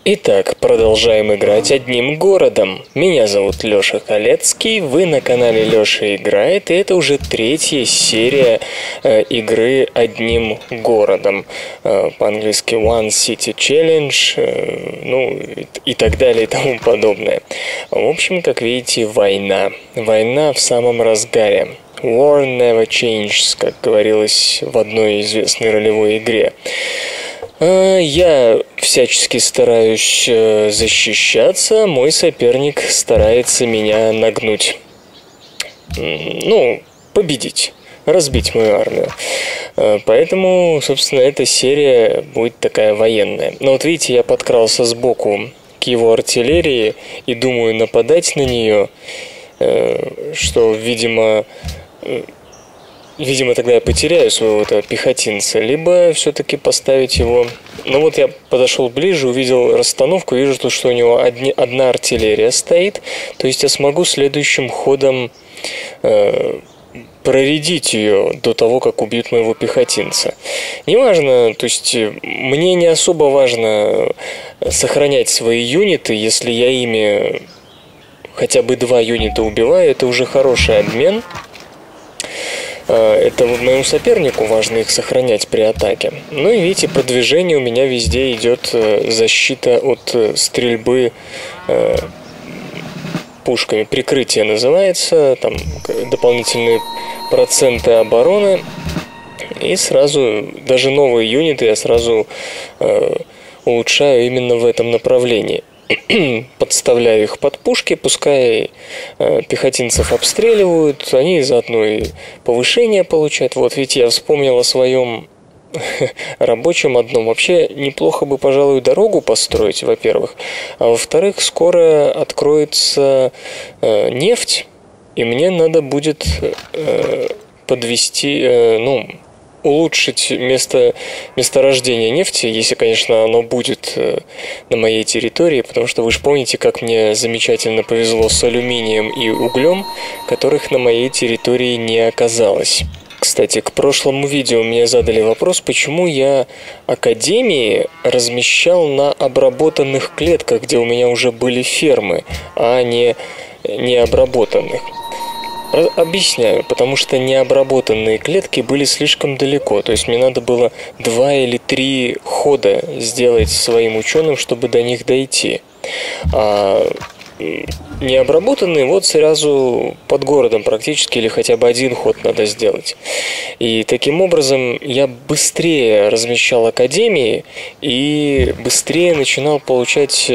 Итак, продолжаем играть одним городом. Меня зовут Лёша Халецкий, вы на канале Лёша Играет, и это уже третья серия игры одним городом. По-английски One City Challenge, ну и так далее и тому подобное. В общем, как видите, война. Война в самом разгаре. War never changes, как говорилось в одной известной ролевой игре. Я всячески стараюсь защищаться, мой соперник старается меня нагнуть. Ну, победить, разбить мою армию. Поэтому, собственно, эта серия будет такая военная. Но вот видите, я подкрался сбоку к его артиллерии и думаю нападать на нее, что, видимо, тогда я потеряю своего пехотинца, либо все-таки поставить его... Ну вот я подошел ближе, увидел расстановку, вижу, что у него одна артиллерия стоит, то есть я смогу следующим ходом проредить ее до того, как убьют моего пехотинца. Неважно, то есть мне не особо важно сохранять свои юниты, если я ими хотя бы 2 юнита убиваю, это уже хороший обмен. Это моему сопернику важно их сохранять при атаке. Ну и видите, продвижение у меня везде идет защита от стрельбы пушками. Прикрытие называется, там дополнительные проценты обороны. И сразу, даже новые юниты я сразу улучшаю именно в этом направлении. Подставляю их под пушки, пускай пехотинцев обстреливают, они заодно и повышение получают. Вот ведь я вспомнил о своем рабочем одном. Вообще неплохо бы, пожалуй, дорогу построить, во-первых. А во-вторых, скоро откроется нефть, и мне надо будет подвести, улучшить месторождение нефти, если, конечно, оно будет на моей территории, потому что вы же помните, как мне замечательно повезло с алюминием и углем, которых на моей территории не оказалось. Кстати, к прошлому видео мне задали вопрос, почему я академии размещал на обработанных клетках, где у меня уже были фермы, а не обработанных. Объясняю, потому что необработанные клетки были слишком далеко, то есть мне надо было 2 или 3 хода сделать своим ученым, чтобы до них дойти. А необработанные вот сразу под городом практически, или хотя бы 1 ход надо сделать. И таким образом я быстрее размещал академии и быстрее начинал получать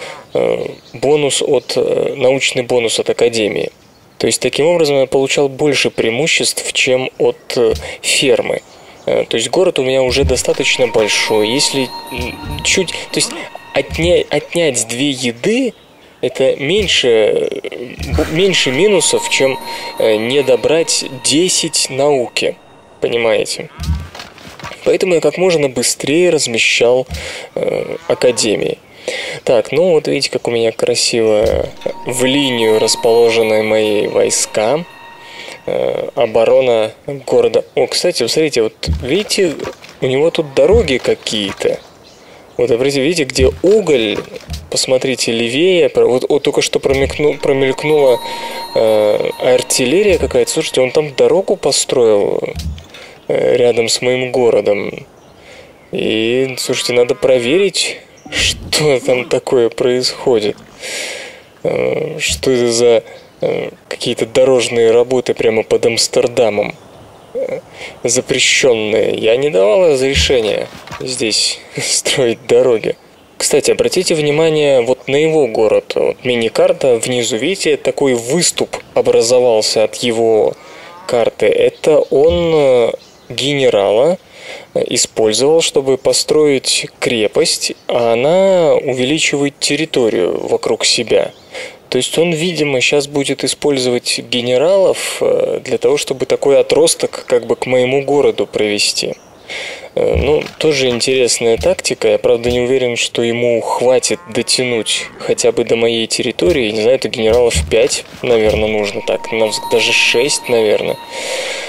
научный бонус от академии. То есть, таким образом, я получал больше преимуществ, чем от фермы. То есть, город у меня уже достаточно большой. Если то есть, отнять 2 еды, это меньше минусов, чем не добрать 10 науки. Понимаете? Поэтому я как можно быстрее размещал академии. Так, ну вот видите, как у меня красиво в линию расположены мои войска. Оборона города. О, кстати, смотрите, вот видите, у него тут дороги какие-то. Вот, видите, где уголь, посмотрите, левее. Вот только что промелькнула артиллерия какая-то. Слушайте, он там дорогу построил рядом с моим городом. И, слушайте, надо проверить, что там такое происходит. Что это за какие-то дорожные работы прямо под Амстердамом. Запрещенные. Я не давал разрешения здесь строить дороги. Кстати, обратите внимание вот на его город. Вот мини-карта внизу, видите, такой выступ образовался от его карты. Это он генерала использовал, чтобы построить крепость, а она увеличивает территорию вокруг себя. То есть он, видимо, сейчас будет использовать генералов для того, чтобы такой отросток как бы к моему городу провести. Ну, тоже интересная тактика. Я, правда, не уверен, что ему хватит дотянуть хотя бы до моей территории. Не знаю, это генералов 5, наверное, нужно так. Даже 6, наверное.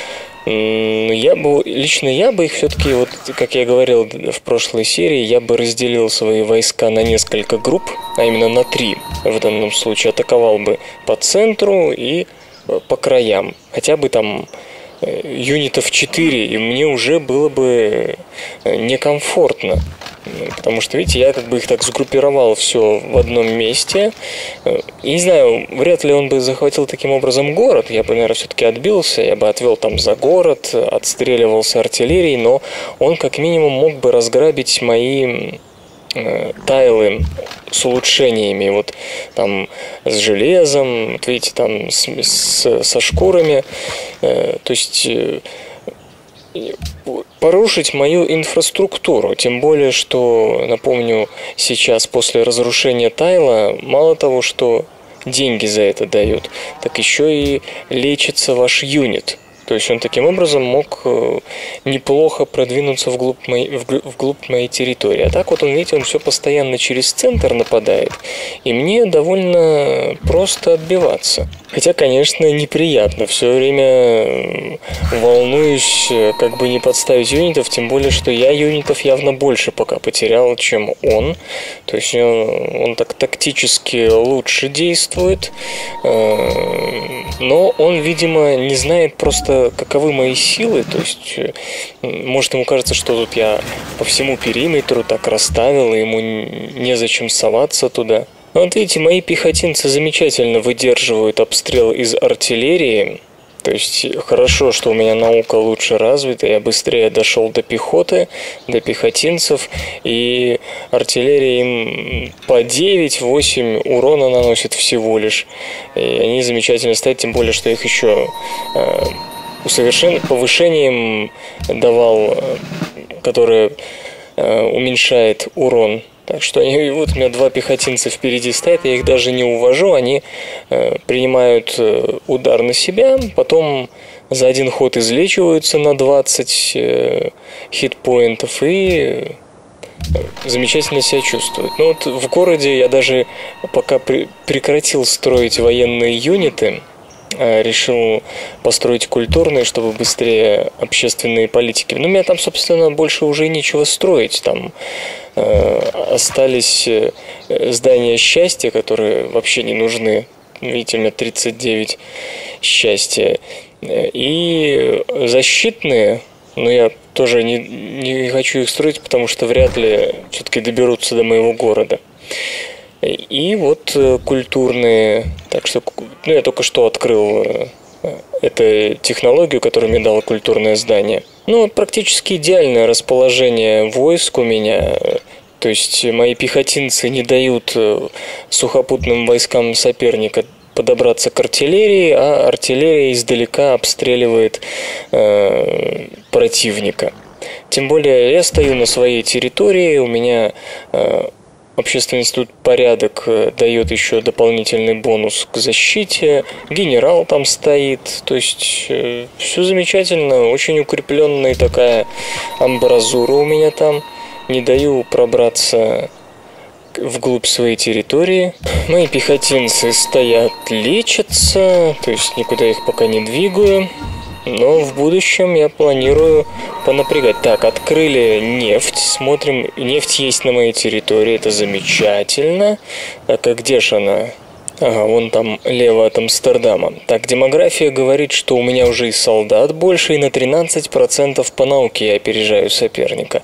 Лично я бы их все-таки, вот как я говорил в прошлой серии, я бы разделил свои войска на несколько групп, а именно на 3 в данном случае. Атаковал бы по центру и по краям. Хотя бы там юнитов 4, и мне уже было бы некомфортно. Потому что, видите, я как бы их так сгруппировал все в одном месте. И не знаю, вряд ли он бы захватил таким образом город. Я бы, наверное, все-таки отбился. Я бы отвел там за город, отстреливался артиллерией. Но он как минимум мог бы разграбить мои тайлы с улучшениями. Вот там с железом, вот видите, там со шкурами. То есть порушить мою инфраструктуру. Тем более, что, напомню, сейчас после разрушения тайла мало того, что деньги за это дают, так еще и лечится ваш юнит. То есть он таким образом мог неплохо продвинуться вглубь моей территории. А так вот он, видите, он все постоянно через центр нападает. И мне довольно просто отбиваться. Хотя, конечно, неприятно. Все время волнуюсь, как бы не подставить юнитов. Тем более, что я юнитов явно больше пока потерял, чем он. То есть он так тактически лучше действует. Но он, видимо, не знает просто, каковы мои силы. То есть, может, ему кажется, что тут я по всему периметру так расставил, и ему незачем соваться туда. Но вот видите, мои пехотинцы замечательно выдерживают обстрел из артиллерии. То есть хорошо, что у меня наука лучше развита, я быстрее дошел до пехоты, до пехотинцев, и артиллерия им по 9-8 урона наносит всего лишь. И они замечательно стоят, тем более, что их еще повышением давал, которое уменьшает урон. Так что вот у меня 2 пехотинца впереди стоят, я их даже не увожу, они принимают удар на себя, потом за один ход излечиваются на 20 хитпоинтов и замечательно себя чувствуют. Но вот в городе я даже пока прекратил строить военные юниты, решил построить культурные, чтобы быстрее общественные политики. Но у меня там, собственно, больше уже нечего строить. Там остались здания счастья, которые вообще не нужны. Видите, у меня 39 счастья. И защитные, но я тоже не хочу их строить, потому что вряд ли все-таки доберутся до моего города. И вот культурные, так что я только что открыл эту технологию, которую мне дало культурное здание. Практически идеальное расположение войск у меня. То есть мои пехотинцы не дают сухопутным войскам соперника подобраться к артиллерии, а артиллерия издалека обстреливает противника. Тем более я стою на своей территории, у меня Общественный институт «Порядок» дает еще дополнительный бонус к защите. Генерал там стоит. То есть все замечательно. Очень укрепленная такая амбразура у меня там. Не даю пробраться вглубь своей территории. Мои пехотинцы стоят, лечатся. То есть никуда их пока не двигаю. Но в будущем я планирую понапрягать. Так, открыли нефть. Смотрим, нефть есть на моей территории. Это замечательно. Так, а где же она? Ага, вон там лево от Амстердама. Так, демография говорит, что у меня уже и солдат больше, и на 13% по науке я опережаю соперника.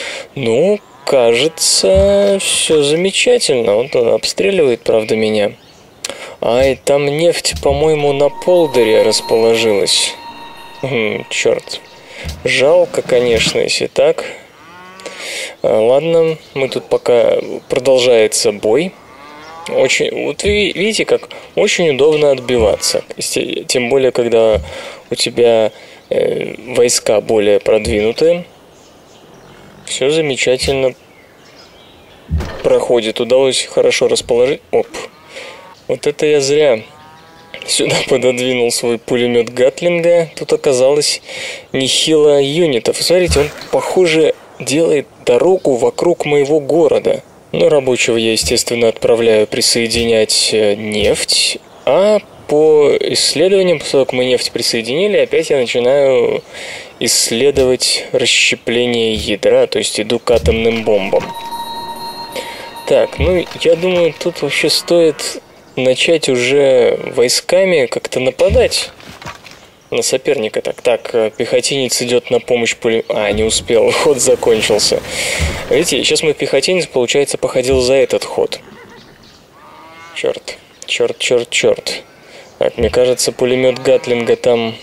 Кажется, все замечательно. Вот он обстреливает, правда, меня. Ай, там нефть, по-моему, на полдере расположилась. Черт. Жалко, конечно, если так. Ладно, мы тут пока продолжается бой. Очень, вот вы видите, как очень удобно отбиваться. Тем более, когда у тебя войска более продвинутые. Все замечательно проходит. Удалось хорошо расположить. Оп. Вот это я зря сюда пододвинул свой пулемет Гатлинга. Тут оказалось нехило юнитов. Смотрите, он, похоже, делает дорогу вокруг моего города. Рабочего я, естественно, отправляю присоединять нефть. А по исследованиям, поскольку мы нефть присоединили, опять я начинаю исследовать расщепление ядра, то есть иду к атомным бомбам. Так, ну, я думаю, тут вообще стоит начать уже войсками как-то нападать на соперника. Так, пехотинец идет на помощь не успел, ход закончился. Видите, сейчас мой пехотинец, получается, походил за этот ход. Черт. Так, мне кажется, пулемет Гатлинга там...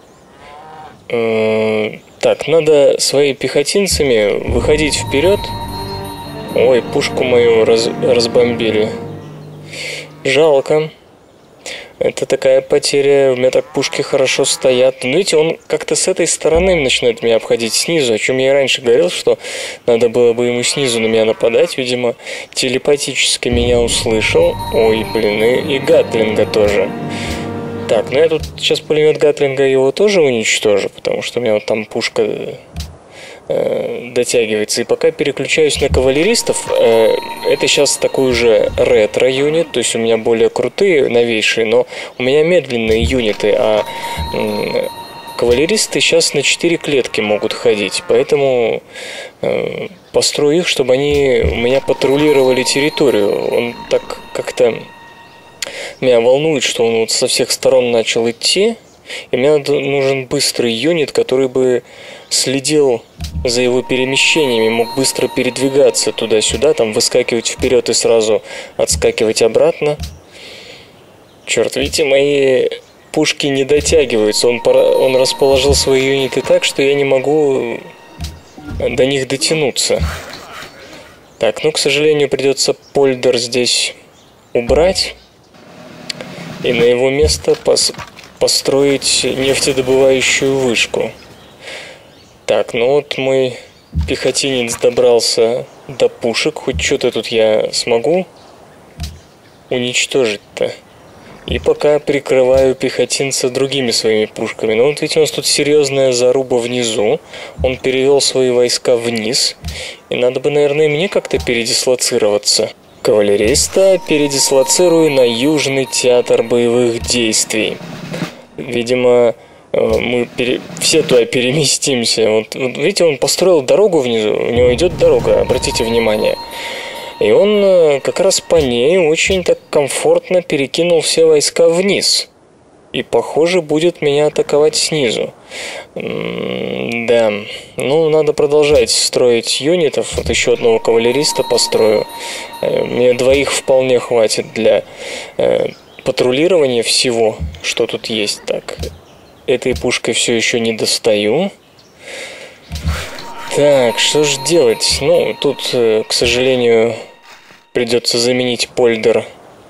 Так, надо своими пехотинцами выходить вперед. Ой, пушку мою разбомбили. Жалко. Это такая потеря. У меня так пушки хорошо стоят. Но видите, он как-то с этой стороны начинает меня обходить снизу. О чем я и раньше говорил, что надо было бы ему снизу на меня нападать. Видимо, телепатически меня услышал. Ой, блин, и Гатлинга тоже. Так, ну я тут сейчас пулемет Гатлинга его тоже уничтожу, потому что у меня вот там пушка дотягивается. И пока переключаюсь на кавалеристов, это сейчас такой уже ретро-юнит, то есть у меня более крутые, новейшие, но у меня медленные юниты, а кавалеристы сейчас на 4 клетки могут ходить, поэтому построю их, чтобы они у меня патрулировали территорию. Он так как-то меня волнует, что он вот со всех сторон начал идти, и мне нужен быстрый юнит, который бы следил за его перемещениями, мог быстро передвигаться туда-сюда, там выскакивать вперед и сразу отскакивать обратно. Черт, видите, мои пушки не дотягиваются. Он расположил свои юниты так, что я не могу до них дотянуться. Так, ну, к сожалению, придется Польдер здесь убрать и на его место построить нефтедобывающую вышку. Так, ну вот мой пехотинец добрался до пушек. Хоть что-то тут я смогу уничтожить-то. И пока прикрываю пехотинца другими своими пушками. Но вот видите, у нас тут серьезная заруба внизу. Он перевел свои войска вниз. И надо бы, наверное, мне как-то передислоцироваться. Кавалериста передислоцирую на Южный театр боевых действий. Видимо, мы все туда переместимся. Вот видите, он построил дорогу внизу, у него идет дорога, обратите внимание. И он как раз по ней очень так комфортно перекинул все войска вниз. И, похоже, будет меня атаковать снизу. Да, ну, надо продолжать строить юнитов. Вот еще одного кавалериста построю. Мне 2 вполне хватит для патрулирования всего, что тут есть. Так, этой пушкой все еще не достаю. Так, что же делать? Ну, тут, к сожалению, придется заменить Польдер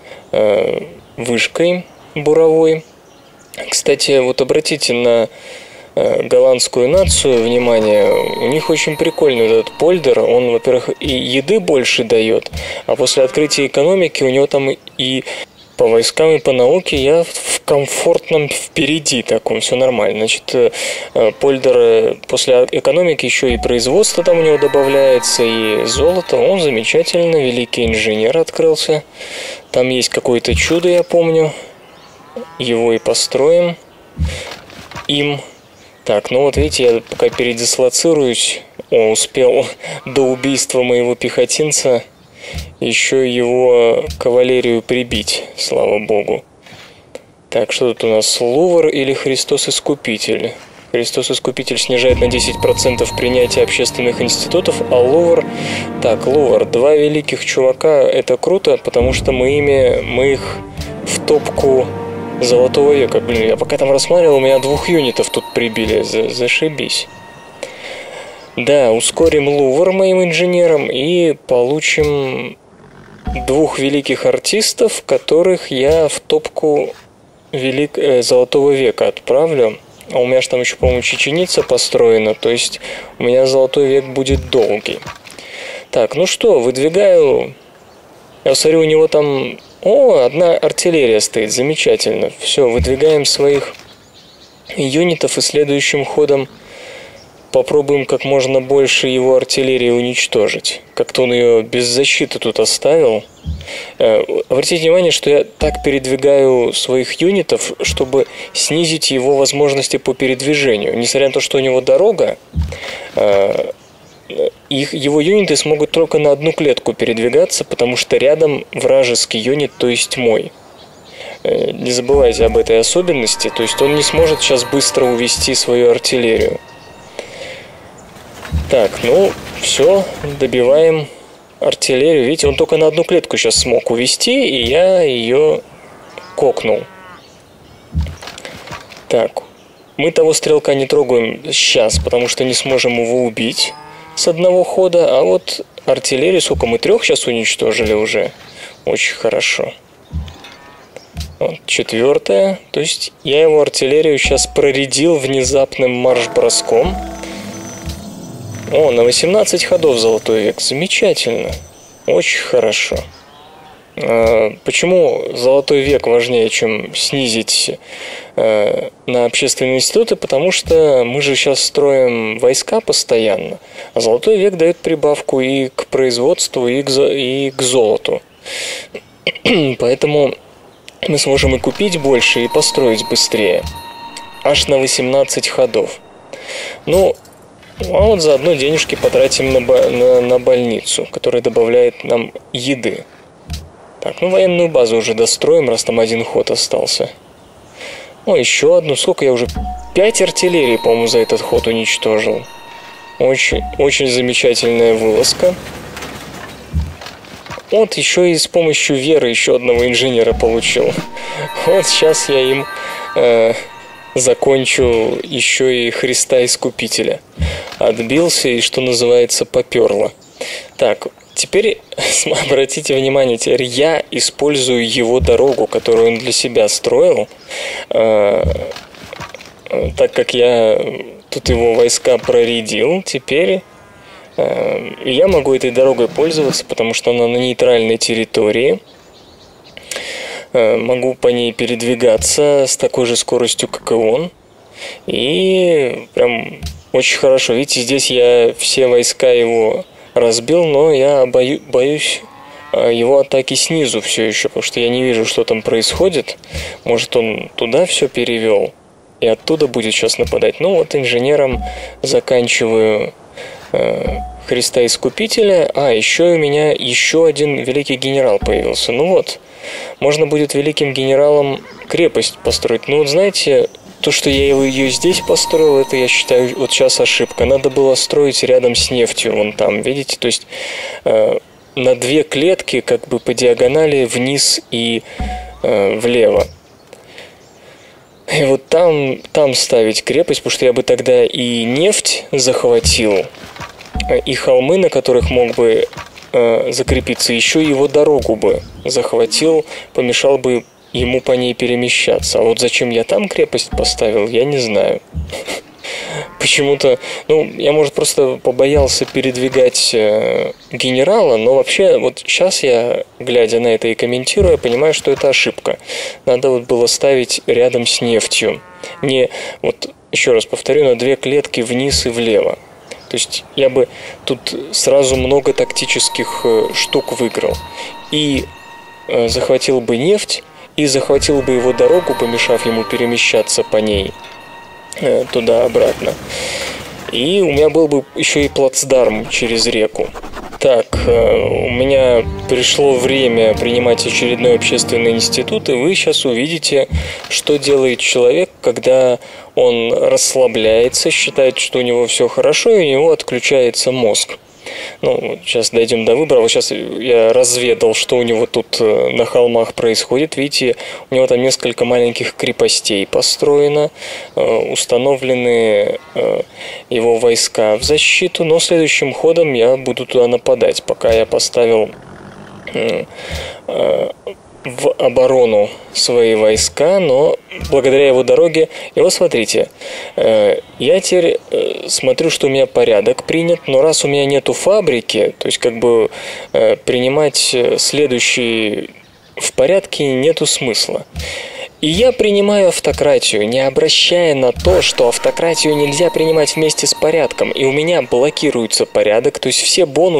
вышкой буровой. Кстати, вот обратите на голландскую нацию внимание. У них очень прикольный этот Польдер. Он, во-первых, и еды больше дает, а после открытия экономики у него там и по войскам, и по науке я в комфортном впереди таком, все нормально. Значит, Польдер после экономики еще и производство там у него добавляется, и золото. Он замечательно, великий инженер открылся. Там есть какое-то чудо, я помню. Его и построим им. Так, ну вот видите, я пока передислоцируюсь. Успел до убийства моего пехотинца еще его кавалерию прибить, слава богу. Так, что тут у нас? Лувр или Христос Искупитель? Христос Искупитель снижает на 10% принятие общественных институтов, а Лувр... Так, Лувр, 2 великих чувака, это круто, потому что мы их в топку Золотого века. Блин, я пока там рассматривал, у меня 2 юнитов тут прибили, зашибись. Да, ускорим Лувр моим инженерам и получим 2 великих артистов, которых я в топку Золотого века отправлю. А у меня же там еще, по-моему, чеченица построена, то есть у меня Золотой век будет долгий. Так, ну что, выдвигаю. Я смотрю, у него там... одна артиллерия стоит, замечательно. Все, выдвигаем своих юнитов и следующим ходом попробуем как можно больше его артиллерии уничтожить. Как-то он ее без защиты тут оставил. Обратите внимание, что я так передвигаю своих юнитов, чтобы снизить его возможности по передвижению. Несмотря на то, что у него дорога, его юниты смогут только на одну клетку передвигаться, потому что рядом вражеский юнит, то есть мой. Не забывайте об этой особенности, то есть он не сможет сейчас быстро увести свою артиллерию. Так, ну, все, добиваем артиллерию. Видите, он только на одну клетку сейчас смог увести, и я ее кокнул. Так, мы того стрелка не трогаем сейчас, потому что не сможем его убить с одного хода, а вот артиллерию, сколько мы 3 сейчас уничтожили уже, очень хорошо. Вот, 4-я, то есть я его артиллерию сейчас проредил внезапным марш-броском. О, на 18 ходов Золотой век, замечательно, очень хорошо. Почему Золотой век важнее, чем снизить на общественные институты? Потому что мы же сейчас строим войска постоянно, а Золотой век дает прибавку и к производству, и к золоту. Поэтому мы сможем и купить больше, и построить быстрее. Аж на 18 ходов. Ну, а вот заодно денежки потратим на больницу, которая добавляет нам еды. Так, ну военную базу уже достроим, раз там 1 ход остался. О, еще одну. Сколько я уже? 5 артиллерий, по-моему, за этот ход уничтожил. Очень, очень замечательная вылазка. Вот еще и с помощью веры еще одного инженера получил. Вот сейчас я им закончу еще и Христа Искупителя. Отбился и, что называется, поперло. Так, теперь обратите внимание, теперь я использую его дорогу, которую он для себя строил, так как я тут его войска проредил, теперь я могу этой дорогой пользоваться, потому что она на нейтральной территории. Могу по ней передвигаться с такой же скоростью, как и он. И прям очень хорошо. Видите, здесь я все войска его разбил, но я боюсь его атаки снизу все еще, потому что я не вижу, что там происходит. Может, он туда все перевел и оттуда будет сейчас нападать. Ну вот инженером заканчиваю Христа Искупителя. А, еще у меня еще один великий генерал появился. Ну вот, можно будет великим генералом крепость построить. Ну вот знаете, то, что я ее здесь построил, это, я считаю, вот сейчас ошибка. Надо было строить рядом с нефтью, вон там, видите? То есть на 2 клетки, как бы по диагонали, вниз и влево. И вот там ставить крепость, потому что я бы тогда и нефть захватил, и холмы, на которых мог бы закрепиться, еще его дорогу бы захватил, помешал бы ему по ней перемещаться. А вот зачем я там крепость поставил, я не знаю. Почему-то, ну, я, может, просто побоялся передвигать генерала, но вообще, вот сейчас я, глядя на это и комментируя, понимаю, что это ошибка. Надо вот было ставить рядом с нефтью. Не, вот, еще раз повторю, на 2 клетки вниз и влево. То есть я бы тут сразу много тактических штук выиграл. И захватил бы нефть, и захватил бы его дорогу, помешав ему перемещаться по ней туда-обратно. И у меня был бы еще и плацдарм через реку. Так, у меня пришло время принимать очередной общественный институт, и вы сейчас увидите, что делает человек, когда он расслабляется, считает, что у него все хорошо, и у него отключается мозг. Ну, сейчас дойдем до выбора. Вот сейчас я разведал, что у него тут на холмах происходит. Видите, у него там несколько маленьких крепостей построено, установлены его войска в защиту, но следующим ходом я буду туда нападать, пока я поставил в оборону свои войска, но благодаря его дороге... И вот смотрите, я теперь смотрю, что у меня порядок принят, но раз у меня нету фабрики, то есть как бы принимать следующий в порядке нету смысла. И я принимаю автократию, не обращая на то, что автократию нельзя принимать вместе с порядком. И у меня блокируется порядок, то есть все бонусы,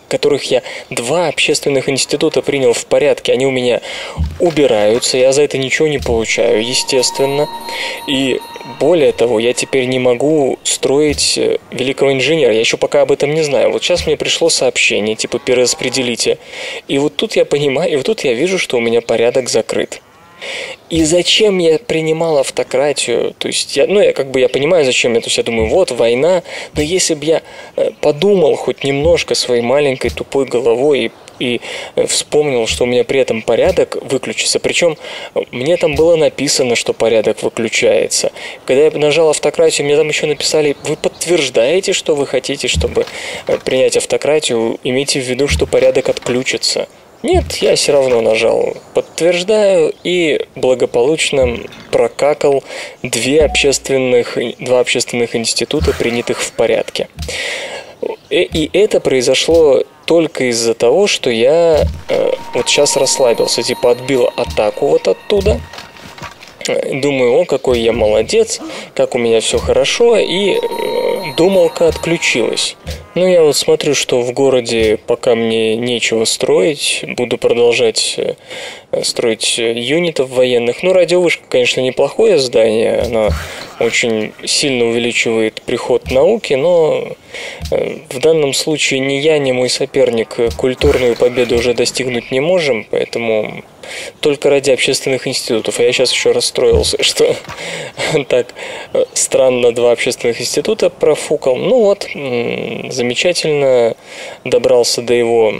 которых я 2 общественных института принял в порядке, они у меня убираются, я за это ничего не получаю, естественно. И более того, я теперь не могу строить великого инженера, я еще пока об этом не знаю. Вот сейчас мне пришло сообщение, типа перераспределите. И вот тут я понимаю, и вот тут я вижу, что у меня порядок закрыт. И зачем я принимал автократию? То есть, я понимаю, зачем я. То есть, я думаю, вот, война. Но если бы я подумал хоть немножко своей маленькой тупой головой и вспомнил, что у меня при этом порядок выключится. Причем мне там было написано, что порядок выключается. Когда я нажал автократию, мне там еще написали, вы подтверждаете, что вы хотите, чтобы принять автократию, имейте в виду, что порядок отключится. Нет, я все равно нажал «Подтверждаю» и благополучно прокакал 2 общественных института, принятых в порядке. И это произошло только из-за того, что я вот сейчас расслабился, типа отбил атаку вот оттуда. Думаю, о, какой я молодец, как у меня все хорошо, и думалка отключилась. Ну, я вот смотрю, что в городе пока мне нечего строить, буду продолжать строить юнитов военных. Ну, радиовышка, конечно, неплохое здание, она очень сильно увеличивает приход науки, но в данном случае ни я, ни мой соперник культурную победу уже достигнуть не можем, поэтому только ради общественных институтов. А я сейчас еще расстроился, что так странно 2 общественных института профукал. Ну вот, замечательно добрался до его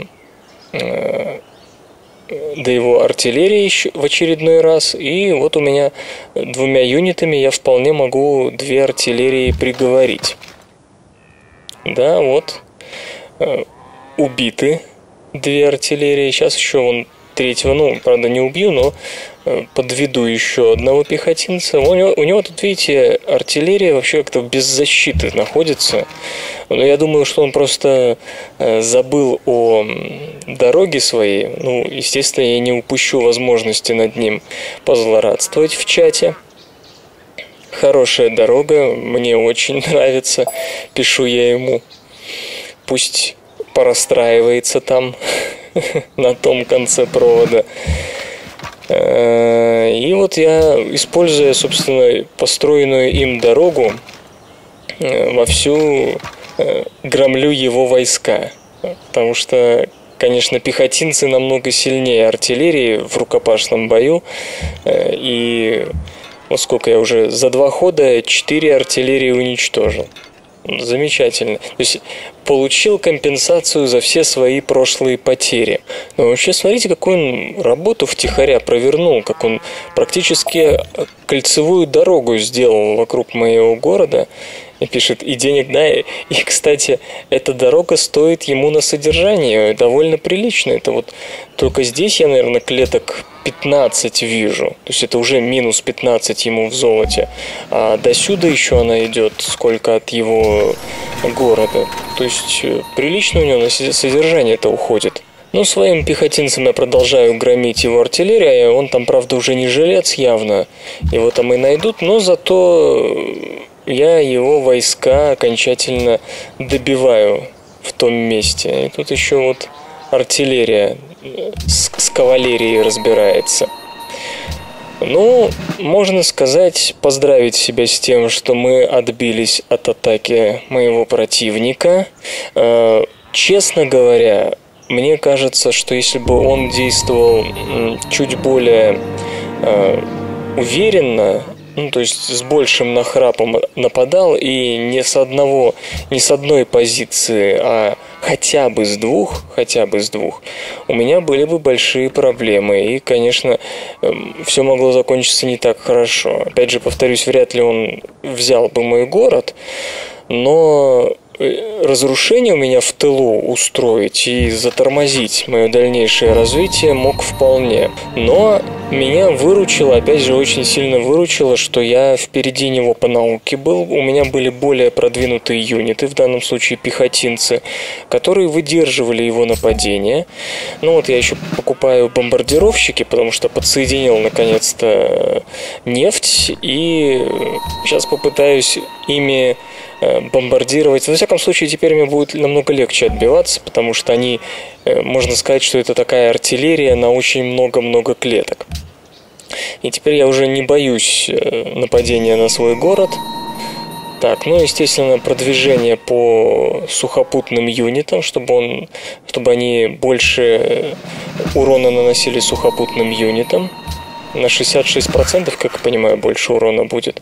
артиллерии еще в очередной раз. И вот у меня 2 юнитами я вполне могу 2 артиллерии приговорить. Да, вот. Убиты 2 артиллерии. Сейчас еще вон 3-го, ну, правда, не убью, но подведу еще одного пехотинца. У него тут, видите, артиллерия вообще как-то без защиты находится. Но я думаю, что он просто забыл о дороге своей. Ну, естественно, я не упущу возможности над ним позлорадствовать в чате. Хорошая дорога, мне очень нравится. Пишу я ему. Пусть порастраивается там на том конце провода. И вот я, используя, собственно, построенную им дорогу, вовсю громлю его войска. Потому что, конечно, пехотинцы намного сильнее артиллерии в рукопашном бою. И вот сколько я уже за 2 хода 4 артиллерии уничтожил. Замечательно. То есть получил компенсацию за все свои прошлые потери. Но вообще смотрите, какую он работу втихаря провернул, как он практически кольцевую дорогу сделал вокруг моего города. И пишет, и денег, да, и, кстати, эта дорога стоит ему на содержание довольно прилично. Это вот только здесь я, наверное, клеток 15 вижу. То есть это уже минус 15 ему в золоте. А до сюда еще она идет, сколько от его города. То есть прилично у него на содержание это уходит. Ну, своим пехотинцам я продолжаю громить его артиллерию. Он там, правда, уже не жилец явно. Его там и найдут, но зато я его войска окончательно добиваю в том месте. И тут еще вот артиллерия с кавалерией разбирается. Ну, можно сказать, поздравить себя с тем, что мы отбились от атаки моего противника. Честно говоря, мне кажется, что если бы он действовал чуть более уверенно, ну, то есть с большим нахрапом нападал и не с одной позиции, а хотя бы с двух, у меня были бы большие проблемы. И, конечно, все могло закончиться не так хорошо. Опять же, повторюсь, вряд ли он взял бы мой город, но разрушение у меня в тылу устроить и затормозить мое дальнейшее развитие мог вполне. Но меня выручило, опять же, очень сильно выручило, что я впереди него по науке был. У меня были более продвинутые юниты, в данном случае пехотинцы, которые выдерживали его нападение. Ну вот я еще покупаю бомбардировщики, потому что подсоединил наконец-то нефть, и сейчас попытаюсь ими бомбардировать. Во всяком случае, теперь мне будет намного легче отбиваться, потому что они, можно сказать, что это такая артиллерия на очень много-много клеток. И теперь я уже не боюсь нападения на свой город. Так, ну, естественно, продвижение по сухопутным юнитам, чтобы они больше урона наносили сухопутным юнитам. На 66%, как я понимаю, больше урона будет.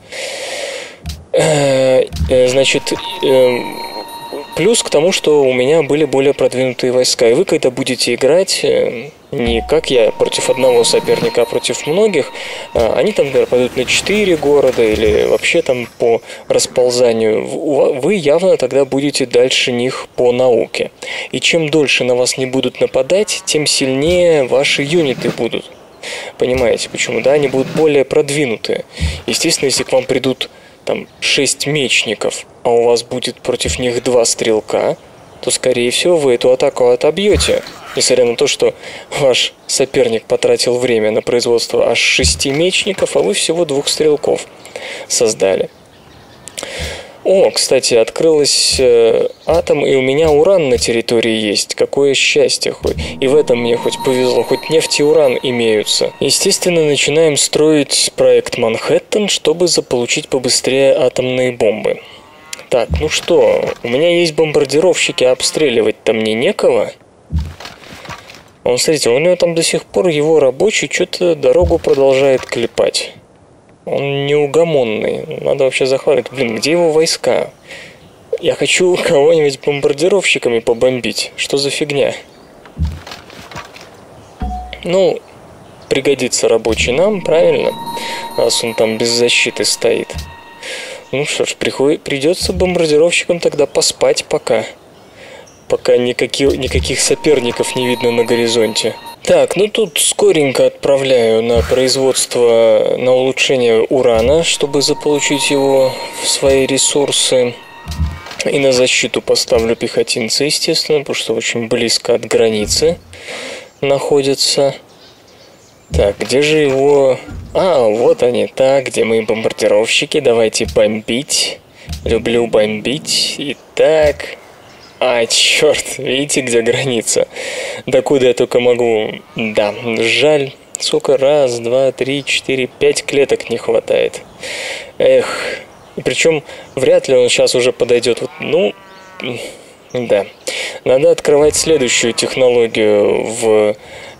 Значит, плюс к тому, что у меня были более продвинутые войска. И вы, когда будете играть, не как я против одного соперника, а против многих, они там, например, пойдут на 4 города или вообще там по расползанию. Вы явно тогда будете дальше них по науке. И чем дольше на вас не будут нападать, тем сильнее ваши юниты будут. Понимаете, почему? Да, они будут более продвинутые. Естественно, если к вам придут там 6 мечников, а у вас будет против них 2 стрелка, то, скорее всего, вы эту атаку отобьете. Несмотря на то, что ваш соперник потратил время на производство аж 6 мечников, а вы всего 2 стрелков создали. О, кстати, открылась атом, и у меня уран на территории есть. Какое счастье хоть. И в этом мне хоть повезло, хоть нефть и уран имеются. Естественно, начинаем строить проект Манхэттен, чтобы заполучить побыстрее атомные бомбы. Так, ну что, у меня есть бомбардировщики, а обстреливать-то мне некого. Смотрите, у него там до сих пор его рабочий что-то дорогу продолжает клепать. Он неугомонный. Надо вообще захватывать. Блин, где его войска? Я хочу кого-нибудь бомбардировщиками побомбить. Что за фигня? Ну, пригодится рабочий нам, правильно? Раз он там без защиты стоит. Ну что ж, придется бомбардировщикам тогда поспать пока. Пока никаких соперников не видно на горизонте. Так, ну тут скоренько отправляю на производство, на улучшение урана, чтобы заполучить его в свои ресурсы. И на защиту поставлю пехотинца, естественно, потому что очень близко от границы находится. Так, где же его... вот они, так, где мои бомбардировщики, давайте бомбить. Люблю бомбить. Итак... черт, видите, где граница? Докуда я только могу. Да, жаль. Сколько? 1, 2, 3, 4, 5 клеток не хватает. Эх. И причем вряд ли он сейчас уже подойдет. Да. Надо открывать следующую технологию в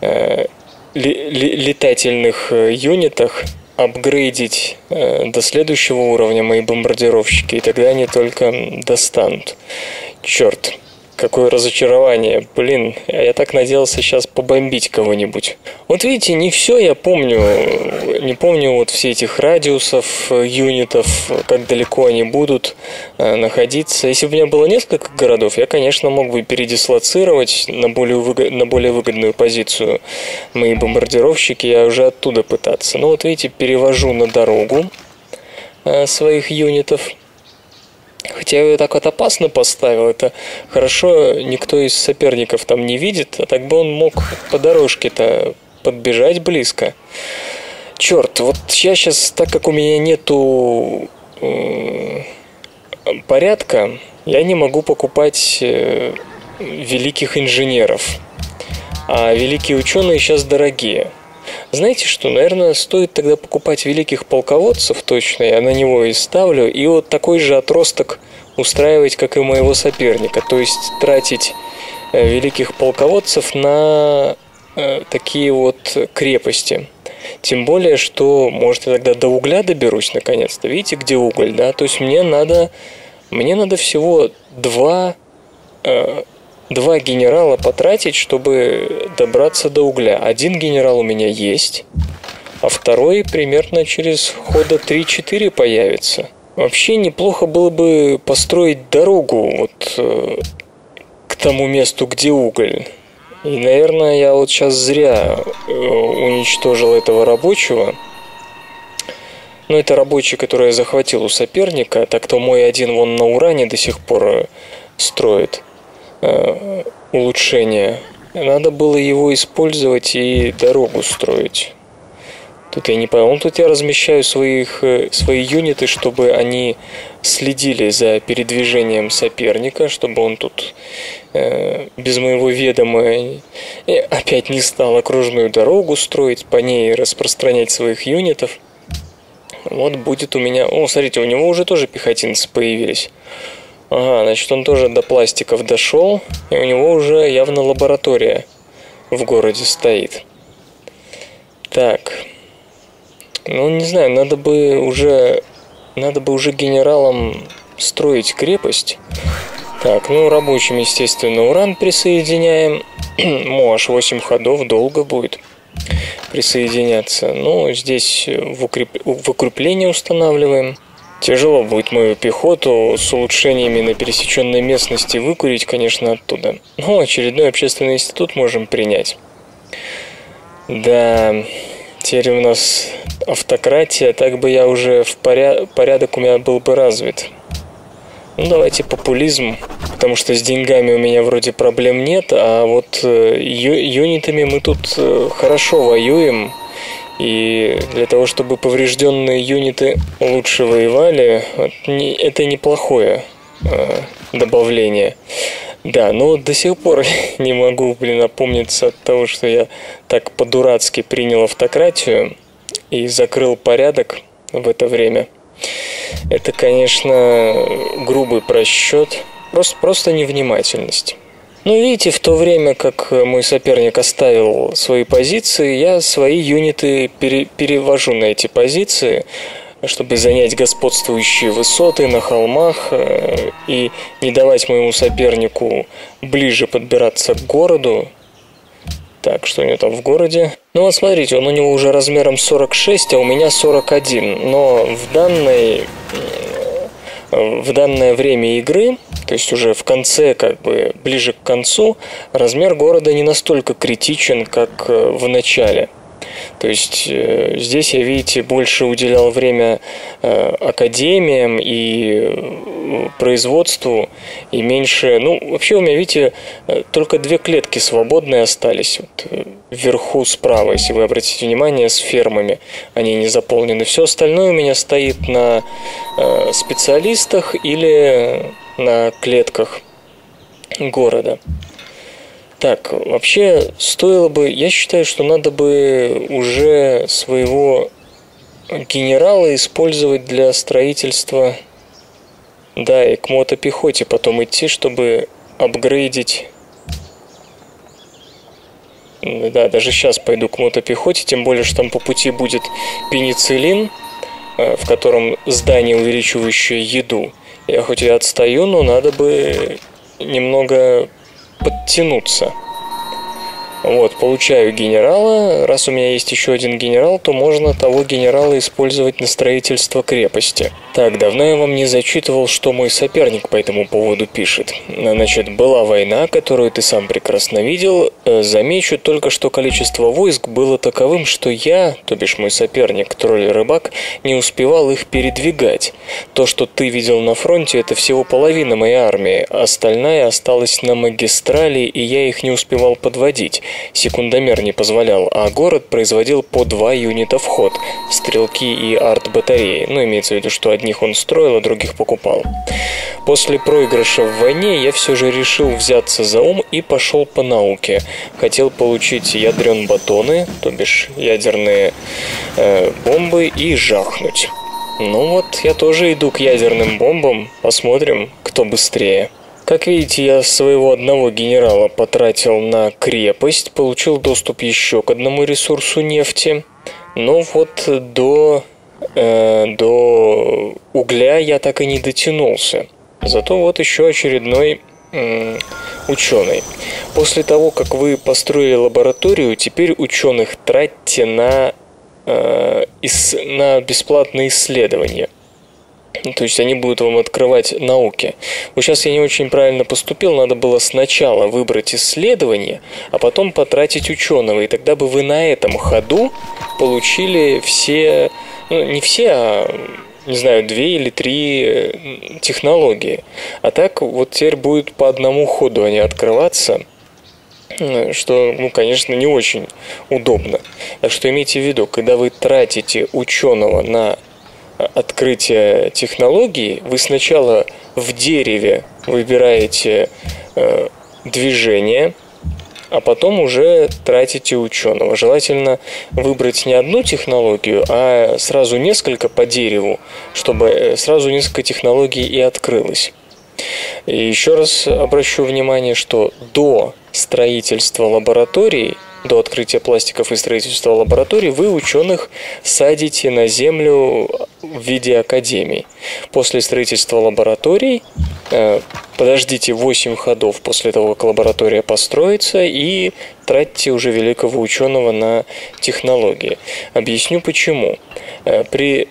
летательных юнитах. Апгрейдить до следующего уровня мои бомбардировщики. И тогда они только достанут. Черт, какое разочарование. Блин, я так надеялся сейчас побомбить кого-нибудь. Вот видите, не все я помню. Не помню вот все этих радиусов, юнитов, как далеко они будут находиться. Если бы у меня было несколько городов, я, конечно, мог бы передислоцировать на более выгодную позицию мои бомбардировщики, я уже оттуда пытаться. Но вот видите, перевожу на дорогу своих юнитов. Хотя я ее так вот опасно поставил, это хорошо, никто из соперников там не видит, а так бы он мог по дорожке-то подбежать близко. Черт, вот я сейчас, так как у меня нету порядка, я не могу покупать великих инженеров, а великие ученые сейчас дорогие. Знаете что, наверное, стоит тогда покупать великих полководцев точно, я на него и ставлю, и вот такой же отросток устраивать, как и моего соперника, то есть тратить великих полководцев на такие вот крепости. Тем более, что, может, я тогда до угля доберусь наконец-то. Видите, где уголь, да? То есть мне надо всего два генерала потратить, чтобы добраться до угля. Один генерал у меня есть, а второй примерно через хода 3-4 появится. Вообще неплохо было бы построить дорогу вот к тому месту, где уголь. И, наверное, я вот сейчас зря уничтожил этого рабочего. Но это рабочий, который я захватил у соперника. Так-то мой один вон на уране до сих пор строит улучшения. Надо было его использовать и дорогу строить. Тут я не понял. Тут я размещаю свои юниты, чтобы они следили за передвижением соперника, чтобы он тут без моего ведома опять не стал окружную дорогу строить, по ней распространять своих юнитов. Вот будет у меня... О, смотрите, у него уже тоже пехотинцы появились. Ага, значит, он тоже до пластиков дошел, и у него уже явно лаборатория в городе стоит. Так... Ну, не знаю, надо бы уже генералам строить крепость. Так, ну, рабочим, естественно, уран присоединяем. Аж 8 ходов, долго будет присоединяться. Ну, здесь в укрепление устанавливаем. Тяжело будет мою пехоту с улучшениями на пересеченной местности выкурить, конечно, оттуда. Ну, очередной общественный институт можем принять. Да... Теперь у нас автократия, так бы я уже порядок у меня был бы развит. Ну, давайте популизм, потому что с деньгами у меня вроде проблем нет, а вот юнитами мы тут хорошо воюем. И для того, чтобы поврежденные юниты лучше воевали, это неплохое добавление. Да, но до сих пор не могу, опомниться от того, что я так по-дурацки принял автократию и закрыл порядок в это время. Это, конечно, грубый просчет, просто невнимательность. Ну, видите, в то время, как мой соперник оставил свои позиции, я свои юниты перевожу на эти позиции, чтобы занять господствующие высоты на холмах и не давать моему сопернику ближе подбираться к городу. Так, что у него там в городе? Ну вот смотрите, он у него уже размером 46, а у меня 41. Но в данное время игры, то есть уже в конце, ближе к концу, размер города не настолько критичен, как в начале. То есть здесь я, видите, больше уделял время академиям и производству, и меньше... Ну, вообще у меня, видите, только 2 клетки свободные остались. Вот, вверху справа, если вы обратите внимание, с фермами. Они не заполнены. Все остальное у меня стоит на специалистах или на клетках города. Так, вообще стоило бы, я считаю, что надо бы уже своего генерала использовать для строительства, да, и к мотопехоте потом идти, чтобы апгрейдить. Да, даже сейчас пойду к мотопехоте, тем более, что там по пути будет пенициллин, в котором здание, увеличивающее еду. Я хоть и отстаю, но надо бы немного подтянуться. Вот, получаю генерала. Раз у меня есть еще один генерал, то можно того генерала использовать на строительство крепости. Так, давно я вам не зачитывал, что мой соперник по этому поводу пишет. Значит, была война, которую ты сам прекрасно видел. Замечу только, что количество войск было таковым, что я, то бишь мой соперник, тролль-рыбак, не успевал их передвигать. То, что ты видел на фронте, это всего половина моей армии. Остальная осталась на магистрали, и я их не успевал подводить. Секундомер не позволял, а город производил по 2 юнита в ход, стрелки и арт-батареи. Ну, имеется в виду, что одних он строил, а других покупал. После проигрыша в войне я все же решил взяться за ум и пошел по науке. Хотел получить ядрен-батоны, то бишь ядерные бомбы, и жахнуть. Ну вот, я тоже иду к ядерным бомбам, посмотрим, кто быстрее. Как видите, я своего одного генерала потратил на крепость, получил доступ еще к одному ресурсу нефти, но вот до угля я так и не дотянулся. Зато вот еще очередной ученый. После того, как вы построили лабораторию, теперь ученых тратьте на бесплатные исследования. То есть они будут вам открывать науки. Вот сейчас я не очень правильно поступил, надо было сначала выбрать исследование, а потом потратить ученого. И тогда бы вы на этом ходу получили все, ну не все, а не знаю, 2 или 3 технологии. А так вот теперь будет по одному ходу они открываться, что, ну, конечно, не очень удобно. Так что имейте в виду, когда вы тратите ученого на открытие технологии, вы сначала в дереве выбираете движение, а потом уже тратите ученого. Желательно выбрать не одну технологию, а сразу несколько по дереву, чтобы сразу несколько технологий и открылось. И еще раз обращу внимание, что до строительства лабораторий, до открытия пластиков и строительства лабораторий, вы ученых садите на землю в виде академий. После строительства лабораторий подождите 8 ходов после того, как лаборатория построится, и тратьте уже великого ученого на технологии. Объясню почему. При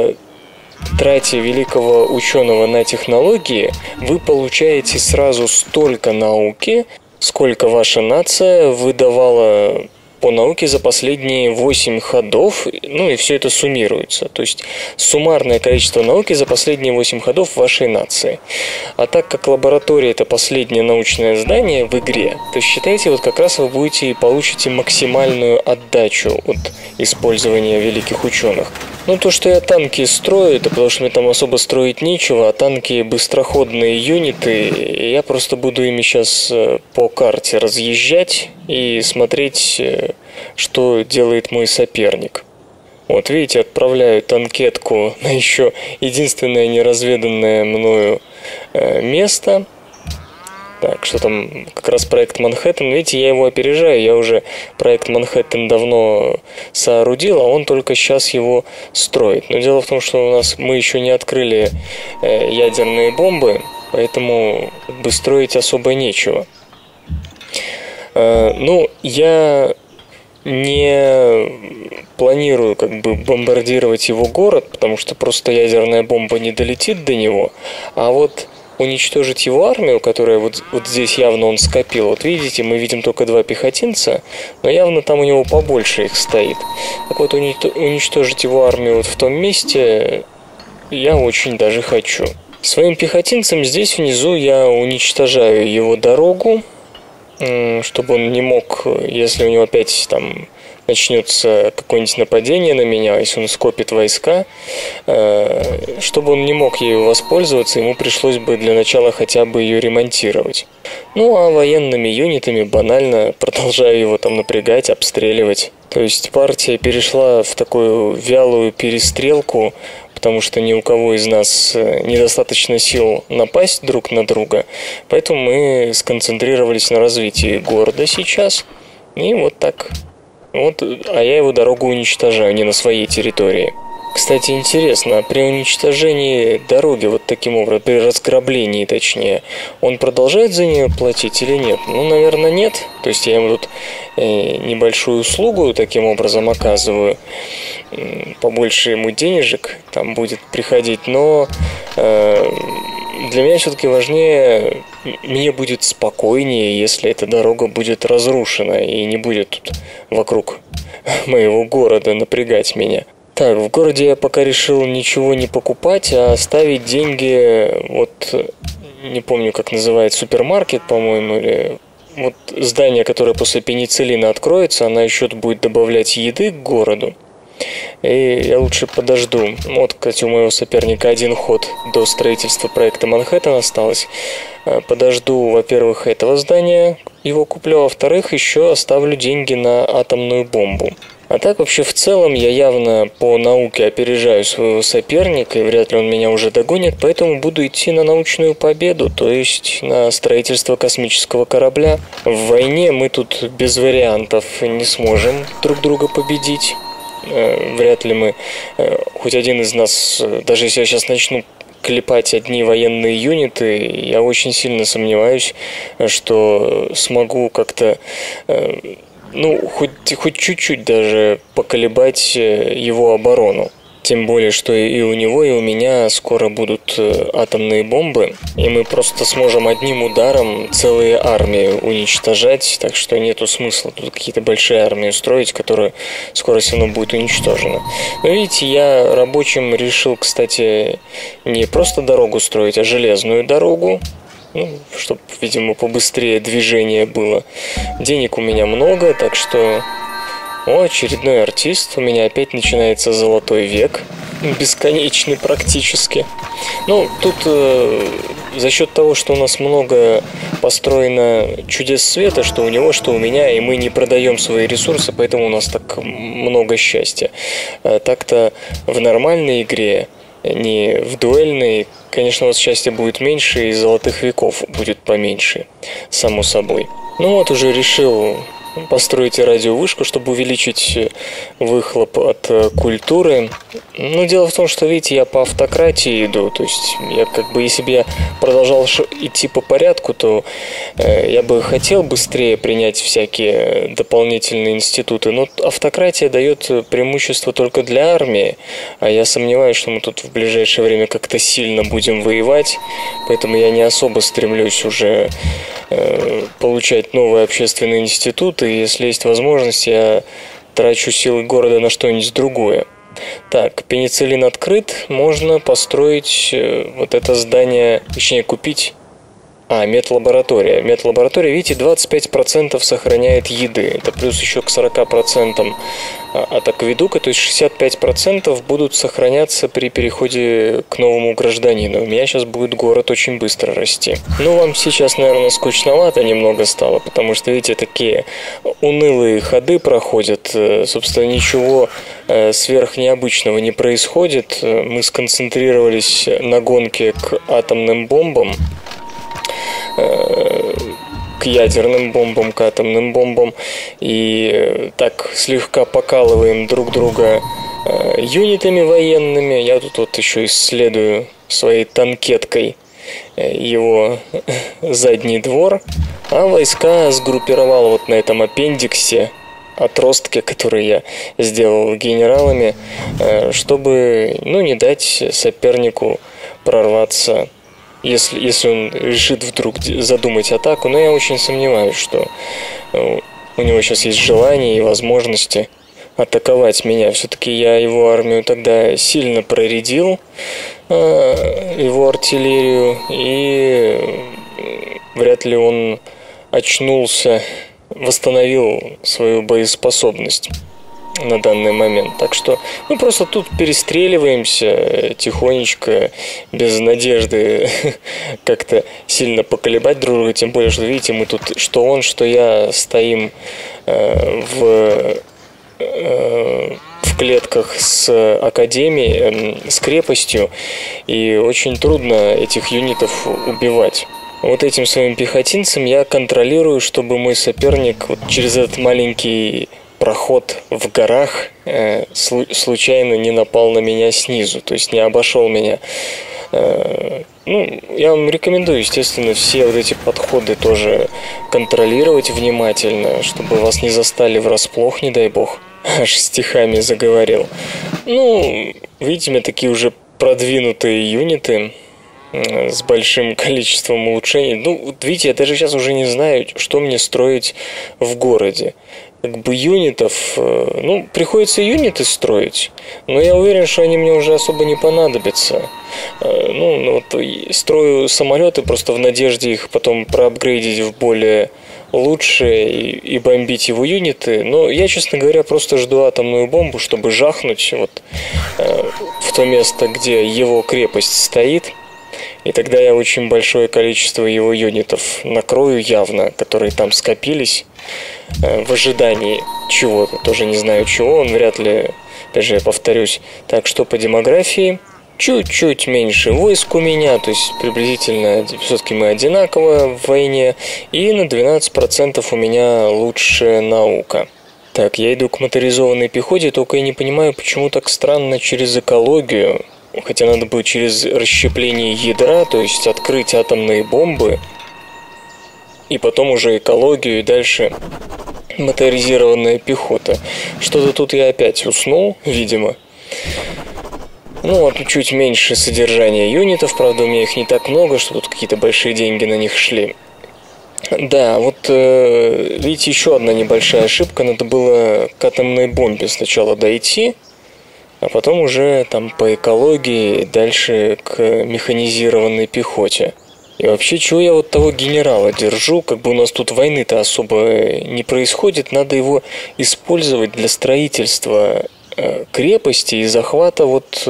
трате великого ученого на технологии вы получаете сразу столько науки, сколько ваша нация выдавала по науке за последние 8 ходов, ну и все это суммируется. То есть суммарное количество науки за последние 8 ходов вашей нации. А так как лаборатория — это последнее научное здание в игре, то считайте, вот как раз вы будете и получите максимальную отдачу от использования великих ученых. Ну, то, что я танки строю, это потому что мне там особо строить нечего, а танки — быстроходные юниты, и я просто буду ими сейчас по карте разъезжать и смотреть, что делает мой соперник. Вот, видите, отправляю танкетку на еще единственное неразведанное мною место. Так, что там как раз проект Манхэттен. Видите, я его опережаю, я уже проект Манхэттен давно соорудил, а он только сейчас его строит. Но дело в том, что мы еще не открыли ядерные бомбы, поэтому строить особо нечего. Ну, я не планирую бомбардировать его город, потому что просто ядерная бомба не долетит до него, а вот уничтожить его армию, которая вот здесь явно он скопил. Вот видите, мы видим только 2 пехотинца, но явно там у него побольше их стоит. Так вот, уничтожить его армию вот в том месте я очень даже хочу. Своим пехотинцам здесь внизу я уничтожаю его дорогу, чтобы он не мог, если у него опять там начнется какое-нибудь нападение на меня, если он скопит войска, чтобы он не мог ею воспользоваться, ему пришлось бы для начала хотя бы ее ремонтировать. Ну, а военными юнитами банально продолжаю его там напрягать, обстреливать. То есть партия перешла в такую вялую перестрелку, потому что ни у кого из нас недостаточно сил напасть друг на друга, поэтому мы сконцентрировались на развитии города сейчас, и вот так. Вот, а я его дорогу уничтожаю, не на своей территории. Кстати, интересно, при уничтожении дороги вот таким образом, при разграблении точнее, он продолжает за нее платить или нет? Ну, наверное, нет. То есть я ему тут небольшую услугу таким образом оказываю, побольше ему денежек там будет приходить, но для меня все-таки важнее, мне будет спокойнее, если эта дорога будет разрушена и не будет тут вокруг моего города напрягать меня. Так, в городе я пока решил ничего не покупать, а ставить деньги, вот, не помню, как называется, супермаркет, по-моему, или вот здание, которое после пенициллина откроется, она еще будет добавлять еды к городу. И я лучше подожду. Вот, кстати, у моего соперника 1 ход до строительства проекта Манхэттен осталось. Подожду, во-первых, этого здания, его куплю, а во-вторых, еще оставлю деньги на атомную бомбу. А так вообще в целом я явно по науке опережаю своего соперника, и вряд ли он меня уже догонит, поэтому буду идти на научную победу, то есть на строительство космического корабля. В войне мы тут без вариантов не сможем друг друга победить. Вряд ли мы, хоть один из нас, даже если я сейчас начну клепать одни военные юниты, я очень сильно сомневаюсь, что смогу как-то, ну, хоть чуть-чуть даже поколебать его оборону. Тем более, что и у него, и у меня скоро будут атомные бомбы, и мы просто сможем одним ударом целые армии уничтожать, так что нету смысла тут какие-то большие армии строить, которые скоро все равно будут уничтожены. Но видите, я рабочим решил, кстати, не просто дорогу строить, а железную дорогу, чтобы, видимо, побыстрее движение было. Денег у меня много, так что... О, очередной артист. У меня опять начинается золотой век. Бесконечный практически. Тут за счет того, что у нас много построено чудес света, что у него, что у меня, и мы не продаем свои ресурсы, поэтому у нас так много счастья. Так-то в нормальной игре, не в дуэльной, конечно, у вас счастья будет меньше, и золотых веков будет поменьше, само собой. Уже решил построить радиовышку, чтобы увеличить выхлоп от культуры. Дело в том, что, видите, я по автократии иду, то есть я если бы я продолжал идти по порядку, то я бы хотел быстрее принять всякие дополнительные институты, но автократия дает преимущество только для армии, а я сомневаюсь, что мы тут в ближайшее время как-то сильно будем воевать, поэтому я не особо стремлюсь уже получать новые общественные институты, и если есть возможность, я трачу силы города на что-нибудь другое. Так, пенициллин открыт, можно построить вот это здание, точнее купить. Медлаборатория. Медлаборатория, видите, 25% сохраняет еды. Это плюс еще к 40% от акведука, то есть 65% будут сохраняться при переходе к новому гражданину. У меня сейчас будет город очень быстро расти. Вам сейчас, наверное, скучновато немного стало, потому что, видите, такие унылые ходы проходят. Собственно, ничего сверхнеобычного не происходит. Мы сконцентрировались на гонке к атомным бомбам, к ядерным бомбам, к атомным бомбам, и так слегка покалываем друг друга юнитами военными. Я тут еще исследую своей танкеткой его задний двор, а войска сгруппировал на этом аппендиксе, отростке, который я сделал генералами, чтобы не дать сопернику прорваться, если он решит вдруг задумать атаку. Но я очень сомневаюсь, что у него сейчас есть желание и возможности атаковать меня. Все-таки я его армию тогда сильно проредил, его артиллерию, и вряд ли он очнулся, восстановил свою боеспособность на данный момент. Так что просто тут перестреливаемся тихонечко, без надежды как-то сильно поколебать друг друга. Тем более, что, видите, мы тут, что он, что я, стоим в клетках с академией, с крепостью, и очень трудно этих юнитов убивать. Вот этим своим пехотинцем я контролирую, чтобы мой соперник через этот маленький проход в горах случайно не напал на меня снизу, то есть не обошел меня. Я вам рекомендую, естественно, все вот эти подходы тоже контролировать внимательно, чтобы вас не застали врасплох, не дай бог. Аж стихами заговорил. Видите, у меня такие уже продвинутые юниты с большим количеством улучшений. Видите, я даже сейчас уже не знаю, что мне строить в городе. Юнитов, приходится юниты строить, но я уверен, что они мне уже особо не понадобятся. Строю самолеты просто в надежде их потом проапгрейдить в более лучшие и бомбить его юниты. Но я, честно говоря, просто жду атомную бомбу, чтобы жахнуть в то место, где его крепость стоит. И тогда я очень большое количество его юнитов накрою явно, которые там скопились в ожидании чего-то. Тоже не знаю чего, он вряд ли, опять же, я повторюсь. Так, что по демографии? Чуть-чуть меньше войск у меня, то есть приблизительно все-таки мы одинаково в войне. И на 12% у меня лучшая наука. Так, я иду к моторизованной пехоте, только я не понимаю, почему так странно через экологию. Хотя надо было через расщепление ядра, то есть открыть атомные бомбы, и потом уже экологию, и дальше моторизированная пехота. Что-то тут я опять уснул, видимо. Ну, вот чуть меньше содержания юнитов, правда, у меня их не так много, что тут какие-то большие деньги на них шли. Да, вот видите, еще одна небольшая ошибка. Надо было к атомной бомбе сначала дойти, а потом уже там по экологии дальше к механизированной пехоте. И вообще, чего я вот того генерала держу? Как бы у нас тут войны-то особо не происходит, надо его использовать для строительства крепости и захвата вот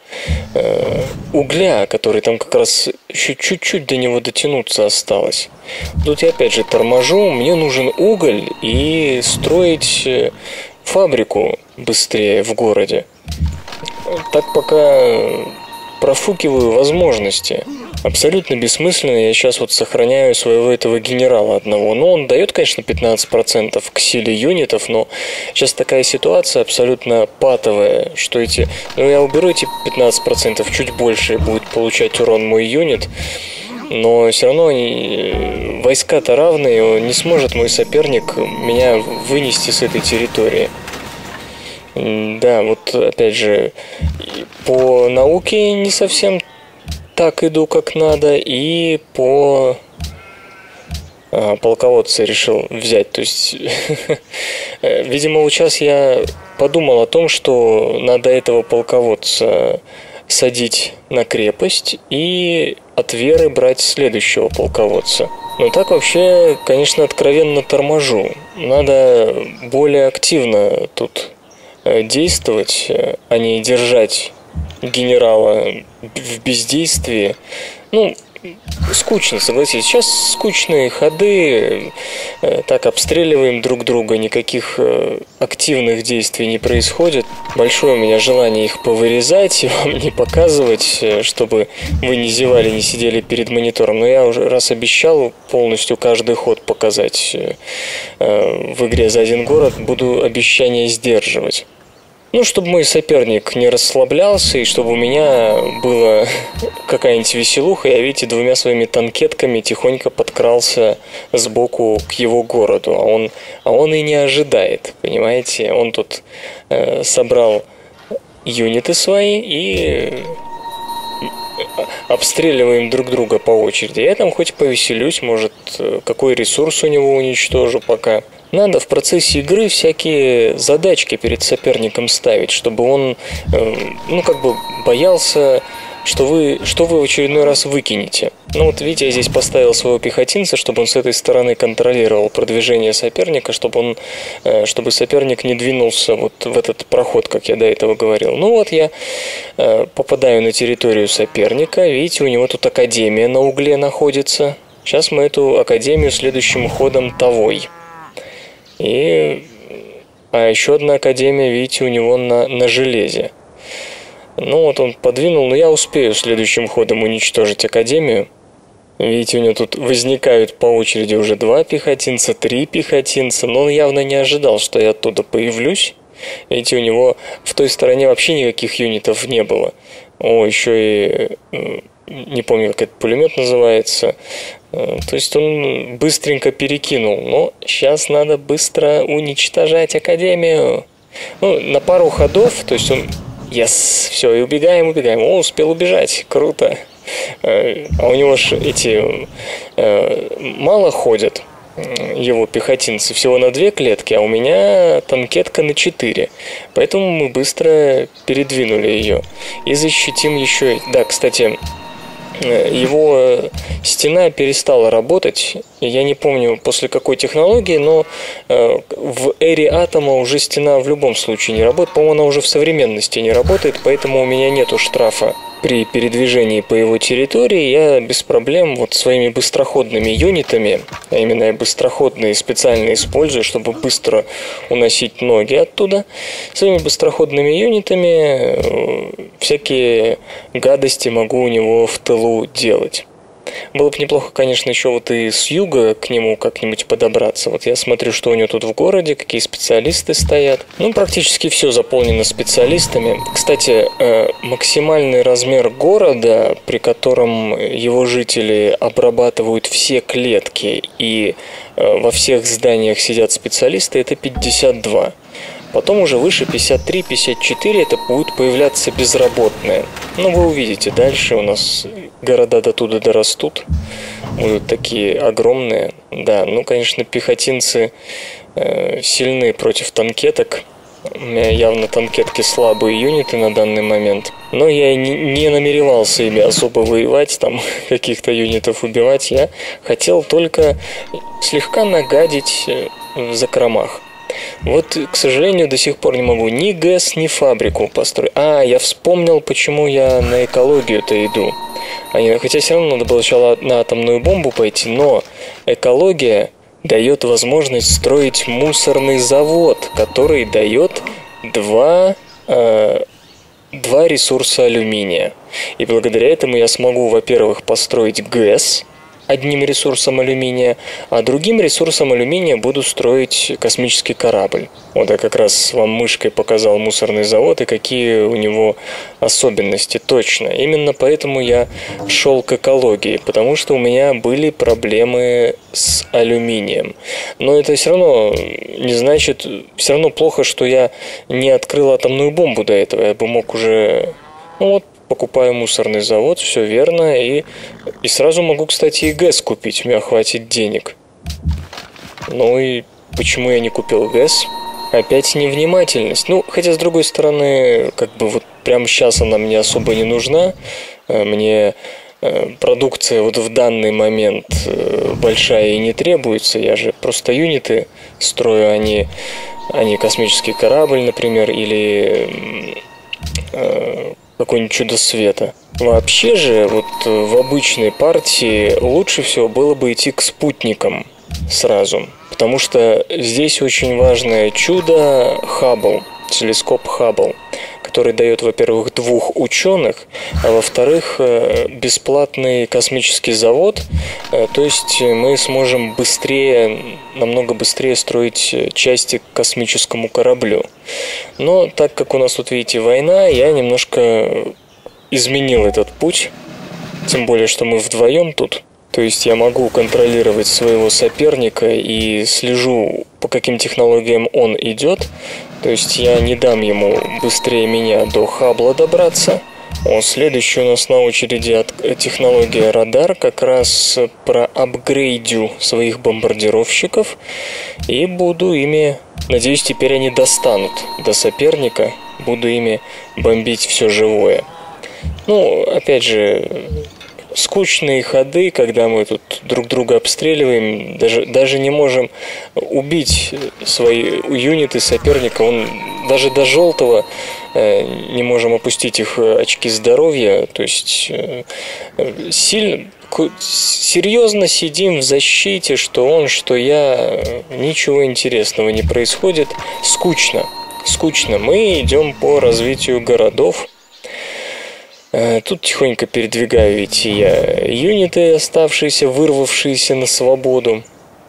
угля, который там как раз еще чуть-чуть до него дотянуться осталось. Тут я опять же торможу, мне нужен уголь и строить фабрику быстрее в городе. Так пока профукиваю возможности. Абсолютно бессмысленно. Я сейчас вот сохраняю своего этого генерала одного. Ну, он дает, конечно, 15% к силе юнитов, но сейчас такая ситуация абсолютно патовая, что эти... Ну, я уберу эти 15%, чуть больше будет получать урон мой юнит, но все равно войска-то равные, не сможет мой соперник меня вынести с этой территории. Да, вот опять же, по науке не совсем так иду, как надо, и по полководца решил взять. То есть, видимо, вот сейчас я подумал о том, что надо этого полководца садить на крепость и от веры брать следующего полководца. Но так вообще, конечно, откровенно торможу. Надо более активно тут действовать, а не держать генерала в бездействии. Ну, скучно, согласитесь. Сейчас скучные ходы, так обстреливаем друг друга, никаких активных действий не происходит. Большое у меня желание их повырезать и вам не показывать, чтобы вы не зевали, не сидели перед монитором. Но я уже раз обещал полностью каждый ход показать в игре за один город, буду обещание сдерживать. Ну, чтобы мой соперник не расслаблялся, и чтобы у меня была какая-нибудь веселуха, я, видите, двумя своими танкетками тихонько подкрался сбоку к его городу, а он и не ожидает, понимаете? Он тут собрал юниты свои и обстреливаем друг друга по очереди. Я там хоть повеселюсь, может, какой ресурс у него уничтожу пока. Надо в процессе игры всякие задачки перед соперником ставить, чтобы он, ну, как бы боялся, что вы в очередной раз выкинете. Ну, вот видите, я здесь поставил своего пехотинца, чтобы он с этой стороны контролировал продвижение соперника, чтобы соперник не двинулся вот в этот проход, как я до этого говорил. Ну, вот я попадаю на территорию соперника. Видите, у него тут академия на угле находится. Сейчас мы эту академию следующим ходом Тавой. А еще одна академия, видите, у него на железе. Ну вот он подвинул, но я успею следующим ходом уничтожить академию. Видите, у него тут возникают по очереди уже 2 пехотинца, 3 пехотинца, но он явно не ожидал, что я оттуда появлюсь. Видите, у него в той стороне вообще никаких юнитов не было. О, еще и... не помню, как этот пулемет называется. То есть он быстренько перекинул. Но сейчас надо быстро уничтожать академию. Ну, на пару ходов, то есть он... все, и убегаем. О, успел убежать, круто. А у него же эти... мало ходят, его пехотинцы, всего на 2 клетки, а у меня танкетка на 4. Поэтому мы быстро передвинули ее. И защитим еще... Да, кстати... Его стена перестала работать. Я не помню, после какой технологии, но в эре атома уже стена в любом случае не работает. По-моему, она уже в современности не работает, поэтому у меня нету штрафа при передвижении по его территории. Я без проблем вот своими быстроходными юнитами, а именно я быстроходные специально использую, чтобы быстро уносить ноги оттуда, своими быстроходными юнитами всякие гадости могу у него в тылу делать. Было бы неплохо, конечно, еще вот и с юга к нему как-нибудь подобраться. Вот я смотрю, что у него тут в городе, какие специалисты стоят. Ну, практически все заполнено специалистами. Кстати, максимальный размер города, при котором его жители обрабатывают все клетки и во всех зданиях сидят специалисты, это 52. Потом уже выше 53-54 это будет появляться безработные. Ну, вы увидите, дальше у нас города до туда дорастут, будут такие огромные. Да, ну, конечно, пехотинцы сильны против танкеток. У меня явно танкетки слабые юниты на данный момент. Но я не намеревался ими особо воевать, там каких-то юнитов убивать. Я хотел только слегка нагадить в закромах. Вот, к сожалению, до сих пор не могу ни ГЭС, ни фабрику построить. Я вспомнил, почему я на экологию-то иду. Хотя все равно надо было сначала на атомную бомбу пойти, но экология дает возможность строить мусорный завод, который дает два ресурса алюминия. И благодаря этому я смогу, во-первых, построить ГЭС одним ресурсом алюминия, а другим ресурсом алюминия буду строить космический корабль. Вот я как раз вам мышкой показал мусорный завод и какие у него особенности точно. Именно поэтому я шел к экологии, потому что у меня были проблемы с алюминием. Но это все равно не значит, все равно плохо, что я не открыл атомную бомбу до этого. Я бы мог уже, покупаю мусорный завод, все верно, и сразу могу, кстати, и ГЭС купить, у меня хватит денег. Ну и почему я не купил ГЭС? Опять невнимательность. Хотя, с другой стороны, вот прямо сейчас она мне особо не нужна. Мне продукция вот в данный момент большая и не требуется. Я же просто юниты строю, а не космический корабль, например, или какое-нибудь чудо света. Вообще же, в обычной партии лучше всего было бы идти к спутникам сразу. Потому что здесь очень важное чудо Хаббл, телескоп Хаббл, который дает, во-первых, 2 ученых, а во-вторых, бесплатный космический завод. То есть мы сможем намного быстрее строить части к космическому кораблю. Но так как у нас тут, видите, война, я немножко изменил этот путь. Тем более, что мы вдвоем тут. То есть я могу контролировать своего соперника и слежу, по каким технологиям он идет. То есть я не дам ему быстрее меня до Хаббла добраться. Следующий у нас на очереди технология радар. Как раз проапгрейдю своих бомбардировщиков. И буду ими, надеюсь, теперь они достанут до соперника. Буду ими бомбить все живое. Опять же, скучные ходы, когда мы тут друг друга обстреливаем, даже не можем убить свои юниты соперника, даже до желтого не можем опустить их очки здоровья, то есть серьезно сидим в защите, что он, что я, ничего интересного не происходит, скучно, мы идем по развитию городов. Тут тихонько передвигаю я юниты, оставшиеся, вырвавшиеся на свободу.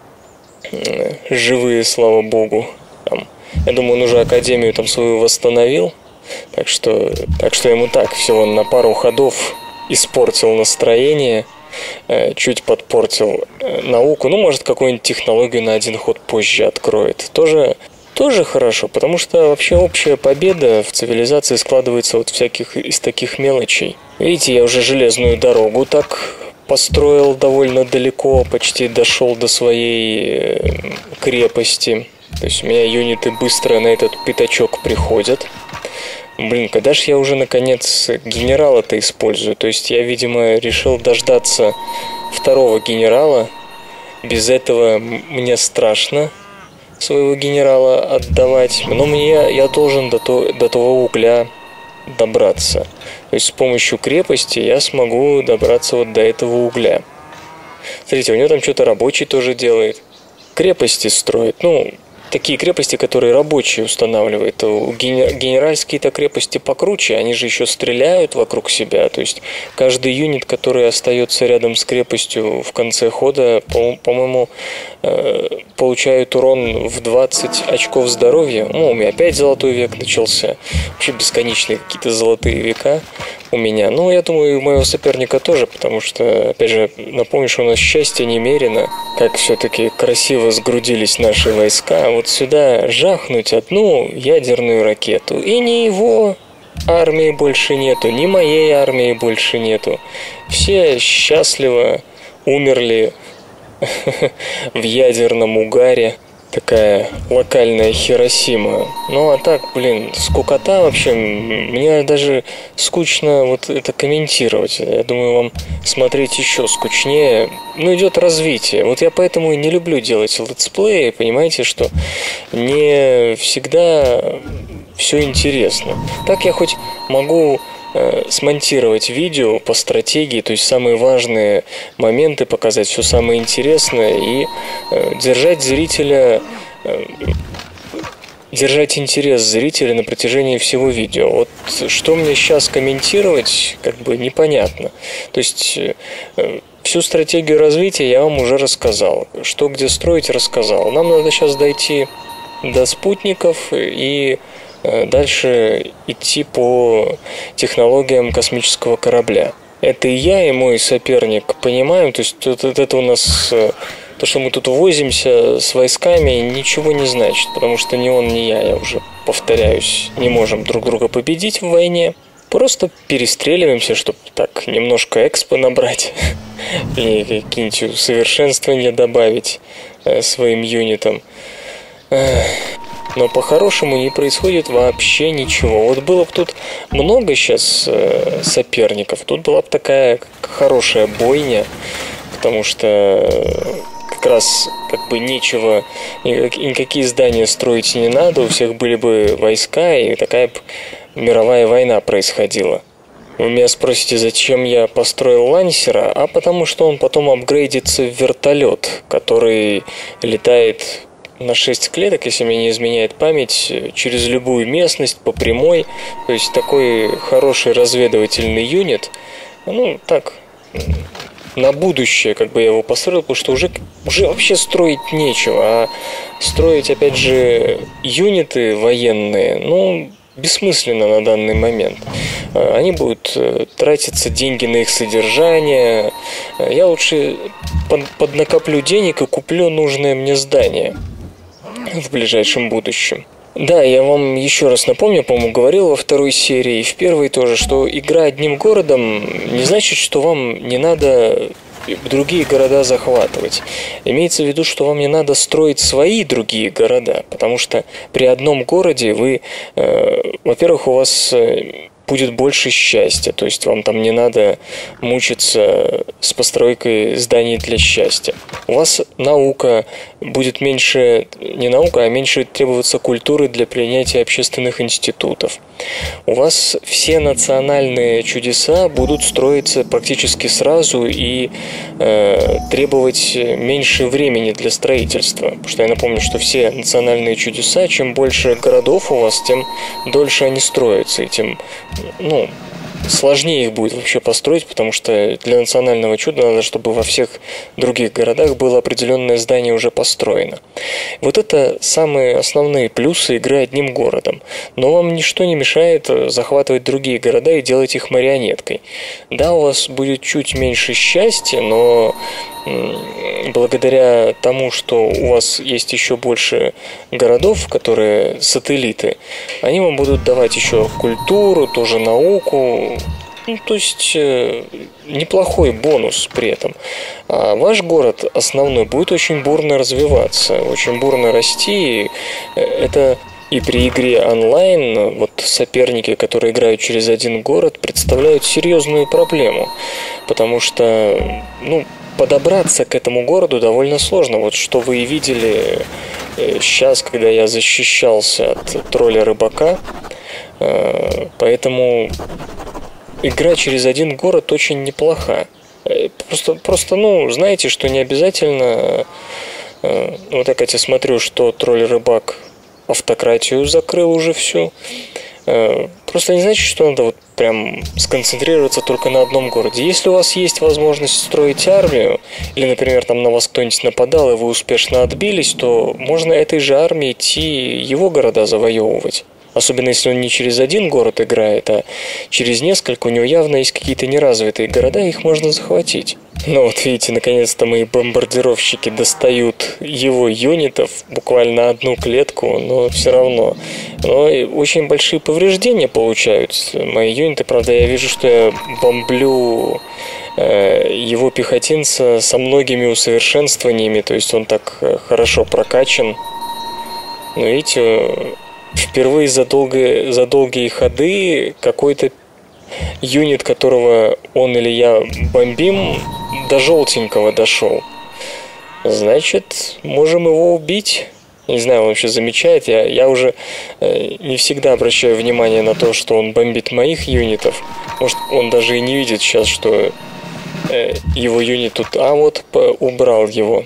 Живые, слава богу. Я думаю, он уже академию свою восстановил. Так что ему всего на пару ходов испортил настроение, чуть подпортил науку. Может, какую-нибудь технологию на 1 ход позже откроет. Тоже хорошо, потому что вообще общая победа в цивилизации складывается из таких мелочей. Видите, я уже железную дорогу так построил довольно далеко, почти дошел до своей крепости. То есть у меня юниты быстро на этот пятачок приходят. Когда же я уже наконец генерала-то использую? То есть я, видимо, решил дождаться 2-го генерала. Без этого мне страшно своего генерала отдавать, но я должен до того угля добраться. То есть с помощью крепости я смогу добраться до этого угля. Смотрите, у него там что-то рабочий тоже делает. Крепости строит. Такие крепости, которые рабочие устанавливают. Генеральские-то крепости покруче, они же еще стреляют вокруг себя. То есть каждый юнит, который остается рядом с крепостью в конце хода, по-моему, получает урон в 20 очков здоровья. У меня опять золотой век начался. Вообще бесконечные какие-то золотые века. у меня. Ну, я думаю, и у моего соперника тоже, потому что, опять же, напомню, что у нас счастье немерено, как все-таки красиво сгрудились наши войска. Вот сюда жахнуть одну ядерную ракету, и ни его армии больше нету, ни моей армии больше нету. Все счастливо умерли в ядерном угаре. Такая локальная Хиросима. Ну а так, блин, скукота вообще. Мне даже скучно вот это комментировать. Я думаю, вам смотреть еще скучнее. Ну, идет развитие. Вот я поэтому и не люблю делать летсплеи. Понимаете, что не всегда все интересно. Так я хоть могу смонтировать видео по стратегии, то есть самые важные моменты показать, все самое интересное и держать зрителя, держать интерес зрителя на протяжении всего видео. Вот что мне сейчас комментировать, как бы непонятно. То есть всю стратегию развития я вам уже рассказал. Что где строить, рассказал. Нам надо сейчас дойти до спутников и дальше идти по технологиям космического корабля. Это и я, и мой соперник понимаем, то есть это у нас, то, что мы тут возимся с войсками, ничего не значит, потому что ни он, ни я уже повторяюсь, не можем друг друга победить в войне. Просто перестреливаемся, чтобы так немножко экспо набрать или какие-нибудь усовершенствования добавить своим юнитам. Но по-хорошему не происходит вообще ничего. Вот было бы тут много сейчас соперников, тут была бы такая хорошая бойня, потому что как раз как бы нечего, никакие здания строить не надо, у всех были бы войска, и такая бы мировая война происходила. Вы меня спросите, зачем я построил лансера? А потому что он потом апгрейдится в вертолет, который летает на 6 клеток, если мне не изменяет память, через любую местность, по прямой. То есть такой хороший разведывательный юнит. Ну, так, на будущее как бы я его построил, потому что уже вообще строить нечего. А строить, опять же, юниты военные, ну, бессмысленно на данный момент. Они будут тратиться деньги на их содержание. Я лучше поднакоплю денег и куплю нужное мне здание в ближайшем будущем. Да, я вам еще раз напомню, по-моему, говорил во второй серии и в первой тоже, что игра одним городом не значит, что вам не надо другие города захватывать. Имеется в виду, что вам не надо строить свои другие города, потому что при одном городе вы, во-первых, у вас будет больше счастья, то есть вам там не надо мучиться с постройкой зданий для счастья. У вас наука будет меньше, не наука, а меньше требоваться культуры для принятия общественных институтов. У вас все национальные чудеса будут строиться практически сразу и требовать меньше времени для строительства. Потому что я напомню, что все национальные чудеса, чем больше городов у вас, тем дольше они строятся, и тем сложнее их будет вообще построить, потому что для национального чуда надо, чтобы во всех других городах было определенное здание уже построено. Вот это самые основные плюсы игры одним городом. Но вам ничто не мешает захватывать другие города и делать их марионеткой. Да, у вас будет чуть меньше счастья, но благодаря тому, что у вас есть еще больше городов, которые сателлиты, они вам будут давать еще культуру, тоже науку, то есть неплохой бонус при этом. А ваш город основной будет очень бурно развиваться, очень бурно расти. Это и при игре онлайн вот соперники, которые играют через один город, представляют серьезную проблему, потому что подобраться к этому городу довольно сложно. Вот что вы и видели сейчас, когда я защищался от тролля-рыбака. Поэтому игра через один город очень неплоха. Просто знаете, что не обязательно... Вот я, кстати, смотрю, что тролль-рыбак автократию закрыл уже всю. Просто не значит, что надо вот прям сконцентрироваться только на одном городе. Если у вас есть возможность строить армию, или, например, там на вас кто-нибудь нападал, и вы успешно отбились, то можно этой же армией идти его города завоевывать. Особенно если он не через один город играет, а через несколько, у него явно есть какие-то неразвитые города, их можно захватить. Но вот видите, наконец-то мои бомбардировщики достают его юнитов, буквально одну клетку, но все равно. Но очень большие повреждения получаются. Мои юниты, правда, я вижу, что я бомблю его пехотинца со многими усовершенствованиями, то есть он так хорошо прокачан. Но видите, впервые за долгие ходы какой-то юнит, которого он или я бомбим, до желтенького дошел. Значит, можем его убить. Не знаю, он вообще замечает. Я уже не всегда обращаю внимание на то, что он бомбит моих юнитов. Может, он даже и не видит сейчас, что его юнит тут... А вот убрал его.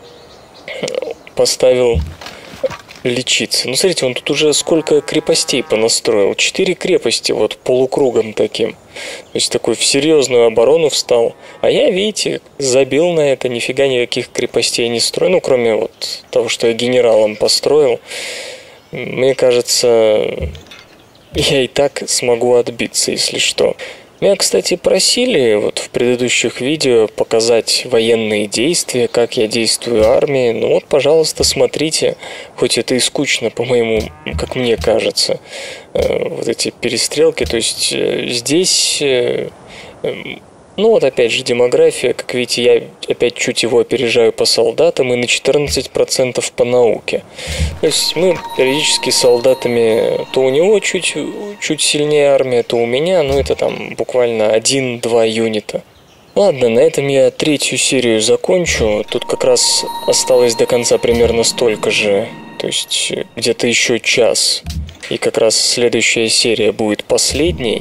Поставил лечиться. Ну, смотрите, он тут уже сколько крепостей понастроил. 4 крепости, вот полукругом таким. То есть такой в серьезную оборону встал. А я, видите, забил на это, нифига никаких крепостей не строю. Ну, кроме вот того, что я генералом построил. Мне кажется, я и так смогу отбиться, если что. Меня, кстати, просили вот в предыдущих видео показать военные действия, как я действую армией. Ну вот, пожалуйста, смотрите, хоть это и скучно, по-моему, как мне кажется, вот эти перестрелки. То есть здесь, ну вот опять же демография, как видите, я опять чуть его опережаю по солдатам и на 14% по науке. То есть мы периодически солдатами, то у него чуть сильнее армия, то у меня, ну это там буквально 1-2 юнита. Ладно, на этом я 3-ю серию закончу. Тут как раз осталось до конца примерно столько же, то есть где-то еще час. И как раз следующая серия будет последней.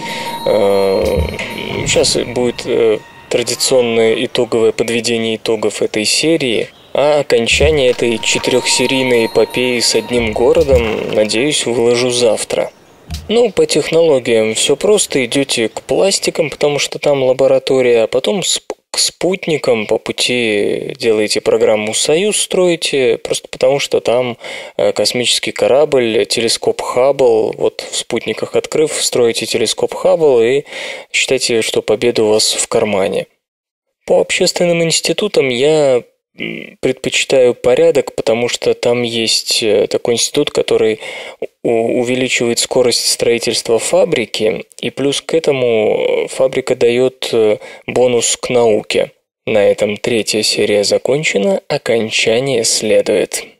Сейчас будет традиционное итоговое подведение итогов этой серии, а окончание этой 4-серийной эпопеи с одним городом, надеюсь, выложу завтра. Ну, по технологиям все просто. Идете к пластикам, потому что там лаборатория, а потом к спутникам по пути делаете программу «Союз», строите, просто потому что там космический корабль, телескоп Хаббл. Вот в спутниках открыв, строите телескоп Хаббл и считайте, что победа у вас в кармане. По общественным институтам я предпочитаю порядок, потому что там есть такой институт, который увеличивает скорость строительства фабрики, и плюс к этому фабрика дает бонус к науке. На этом 3-я серия закончена, окончание следует.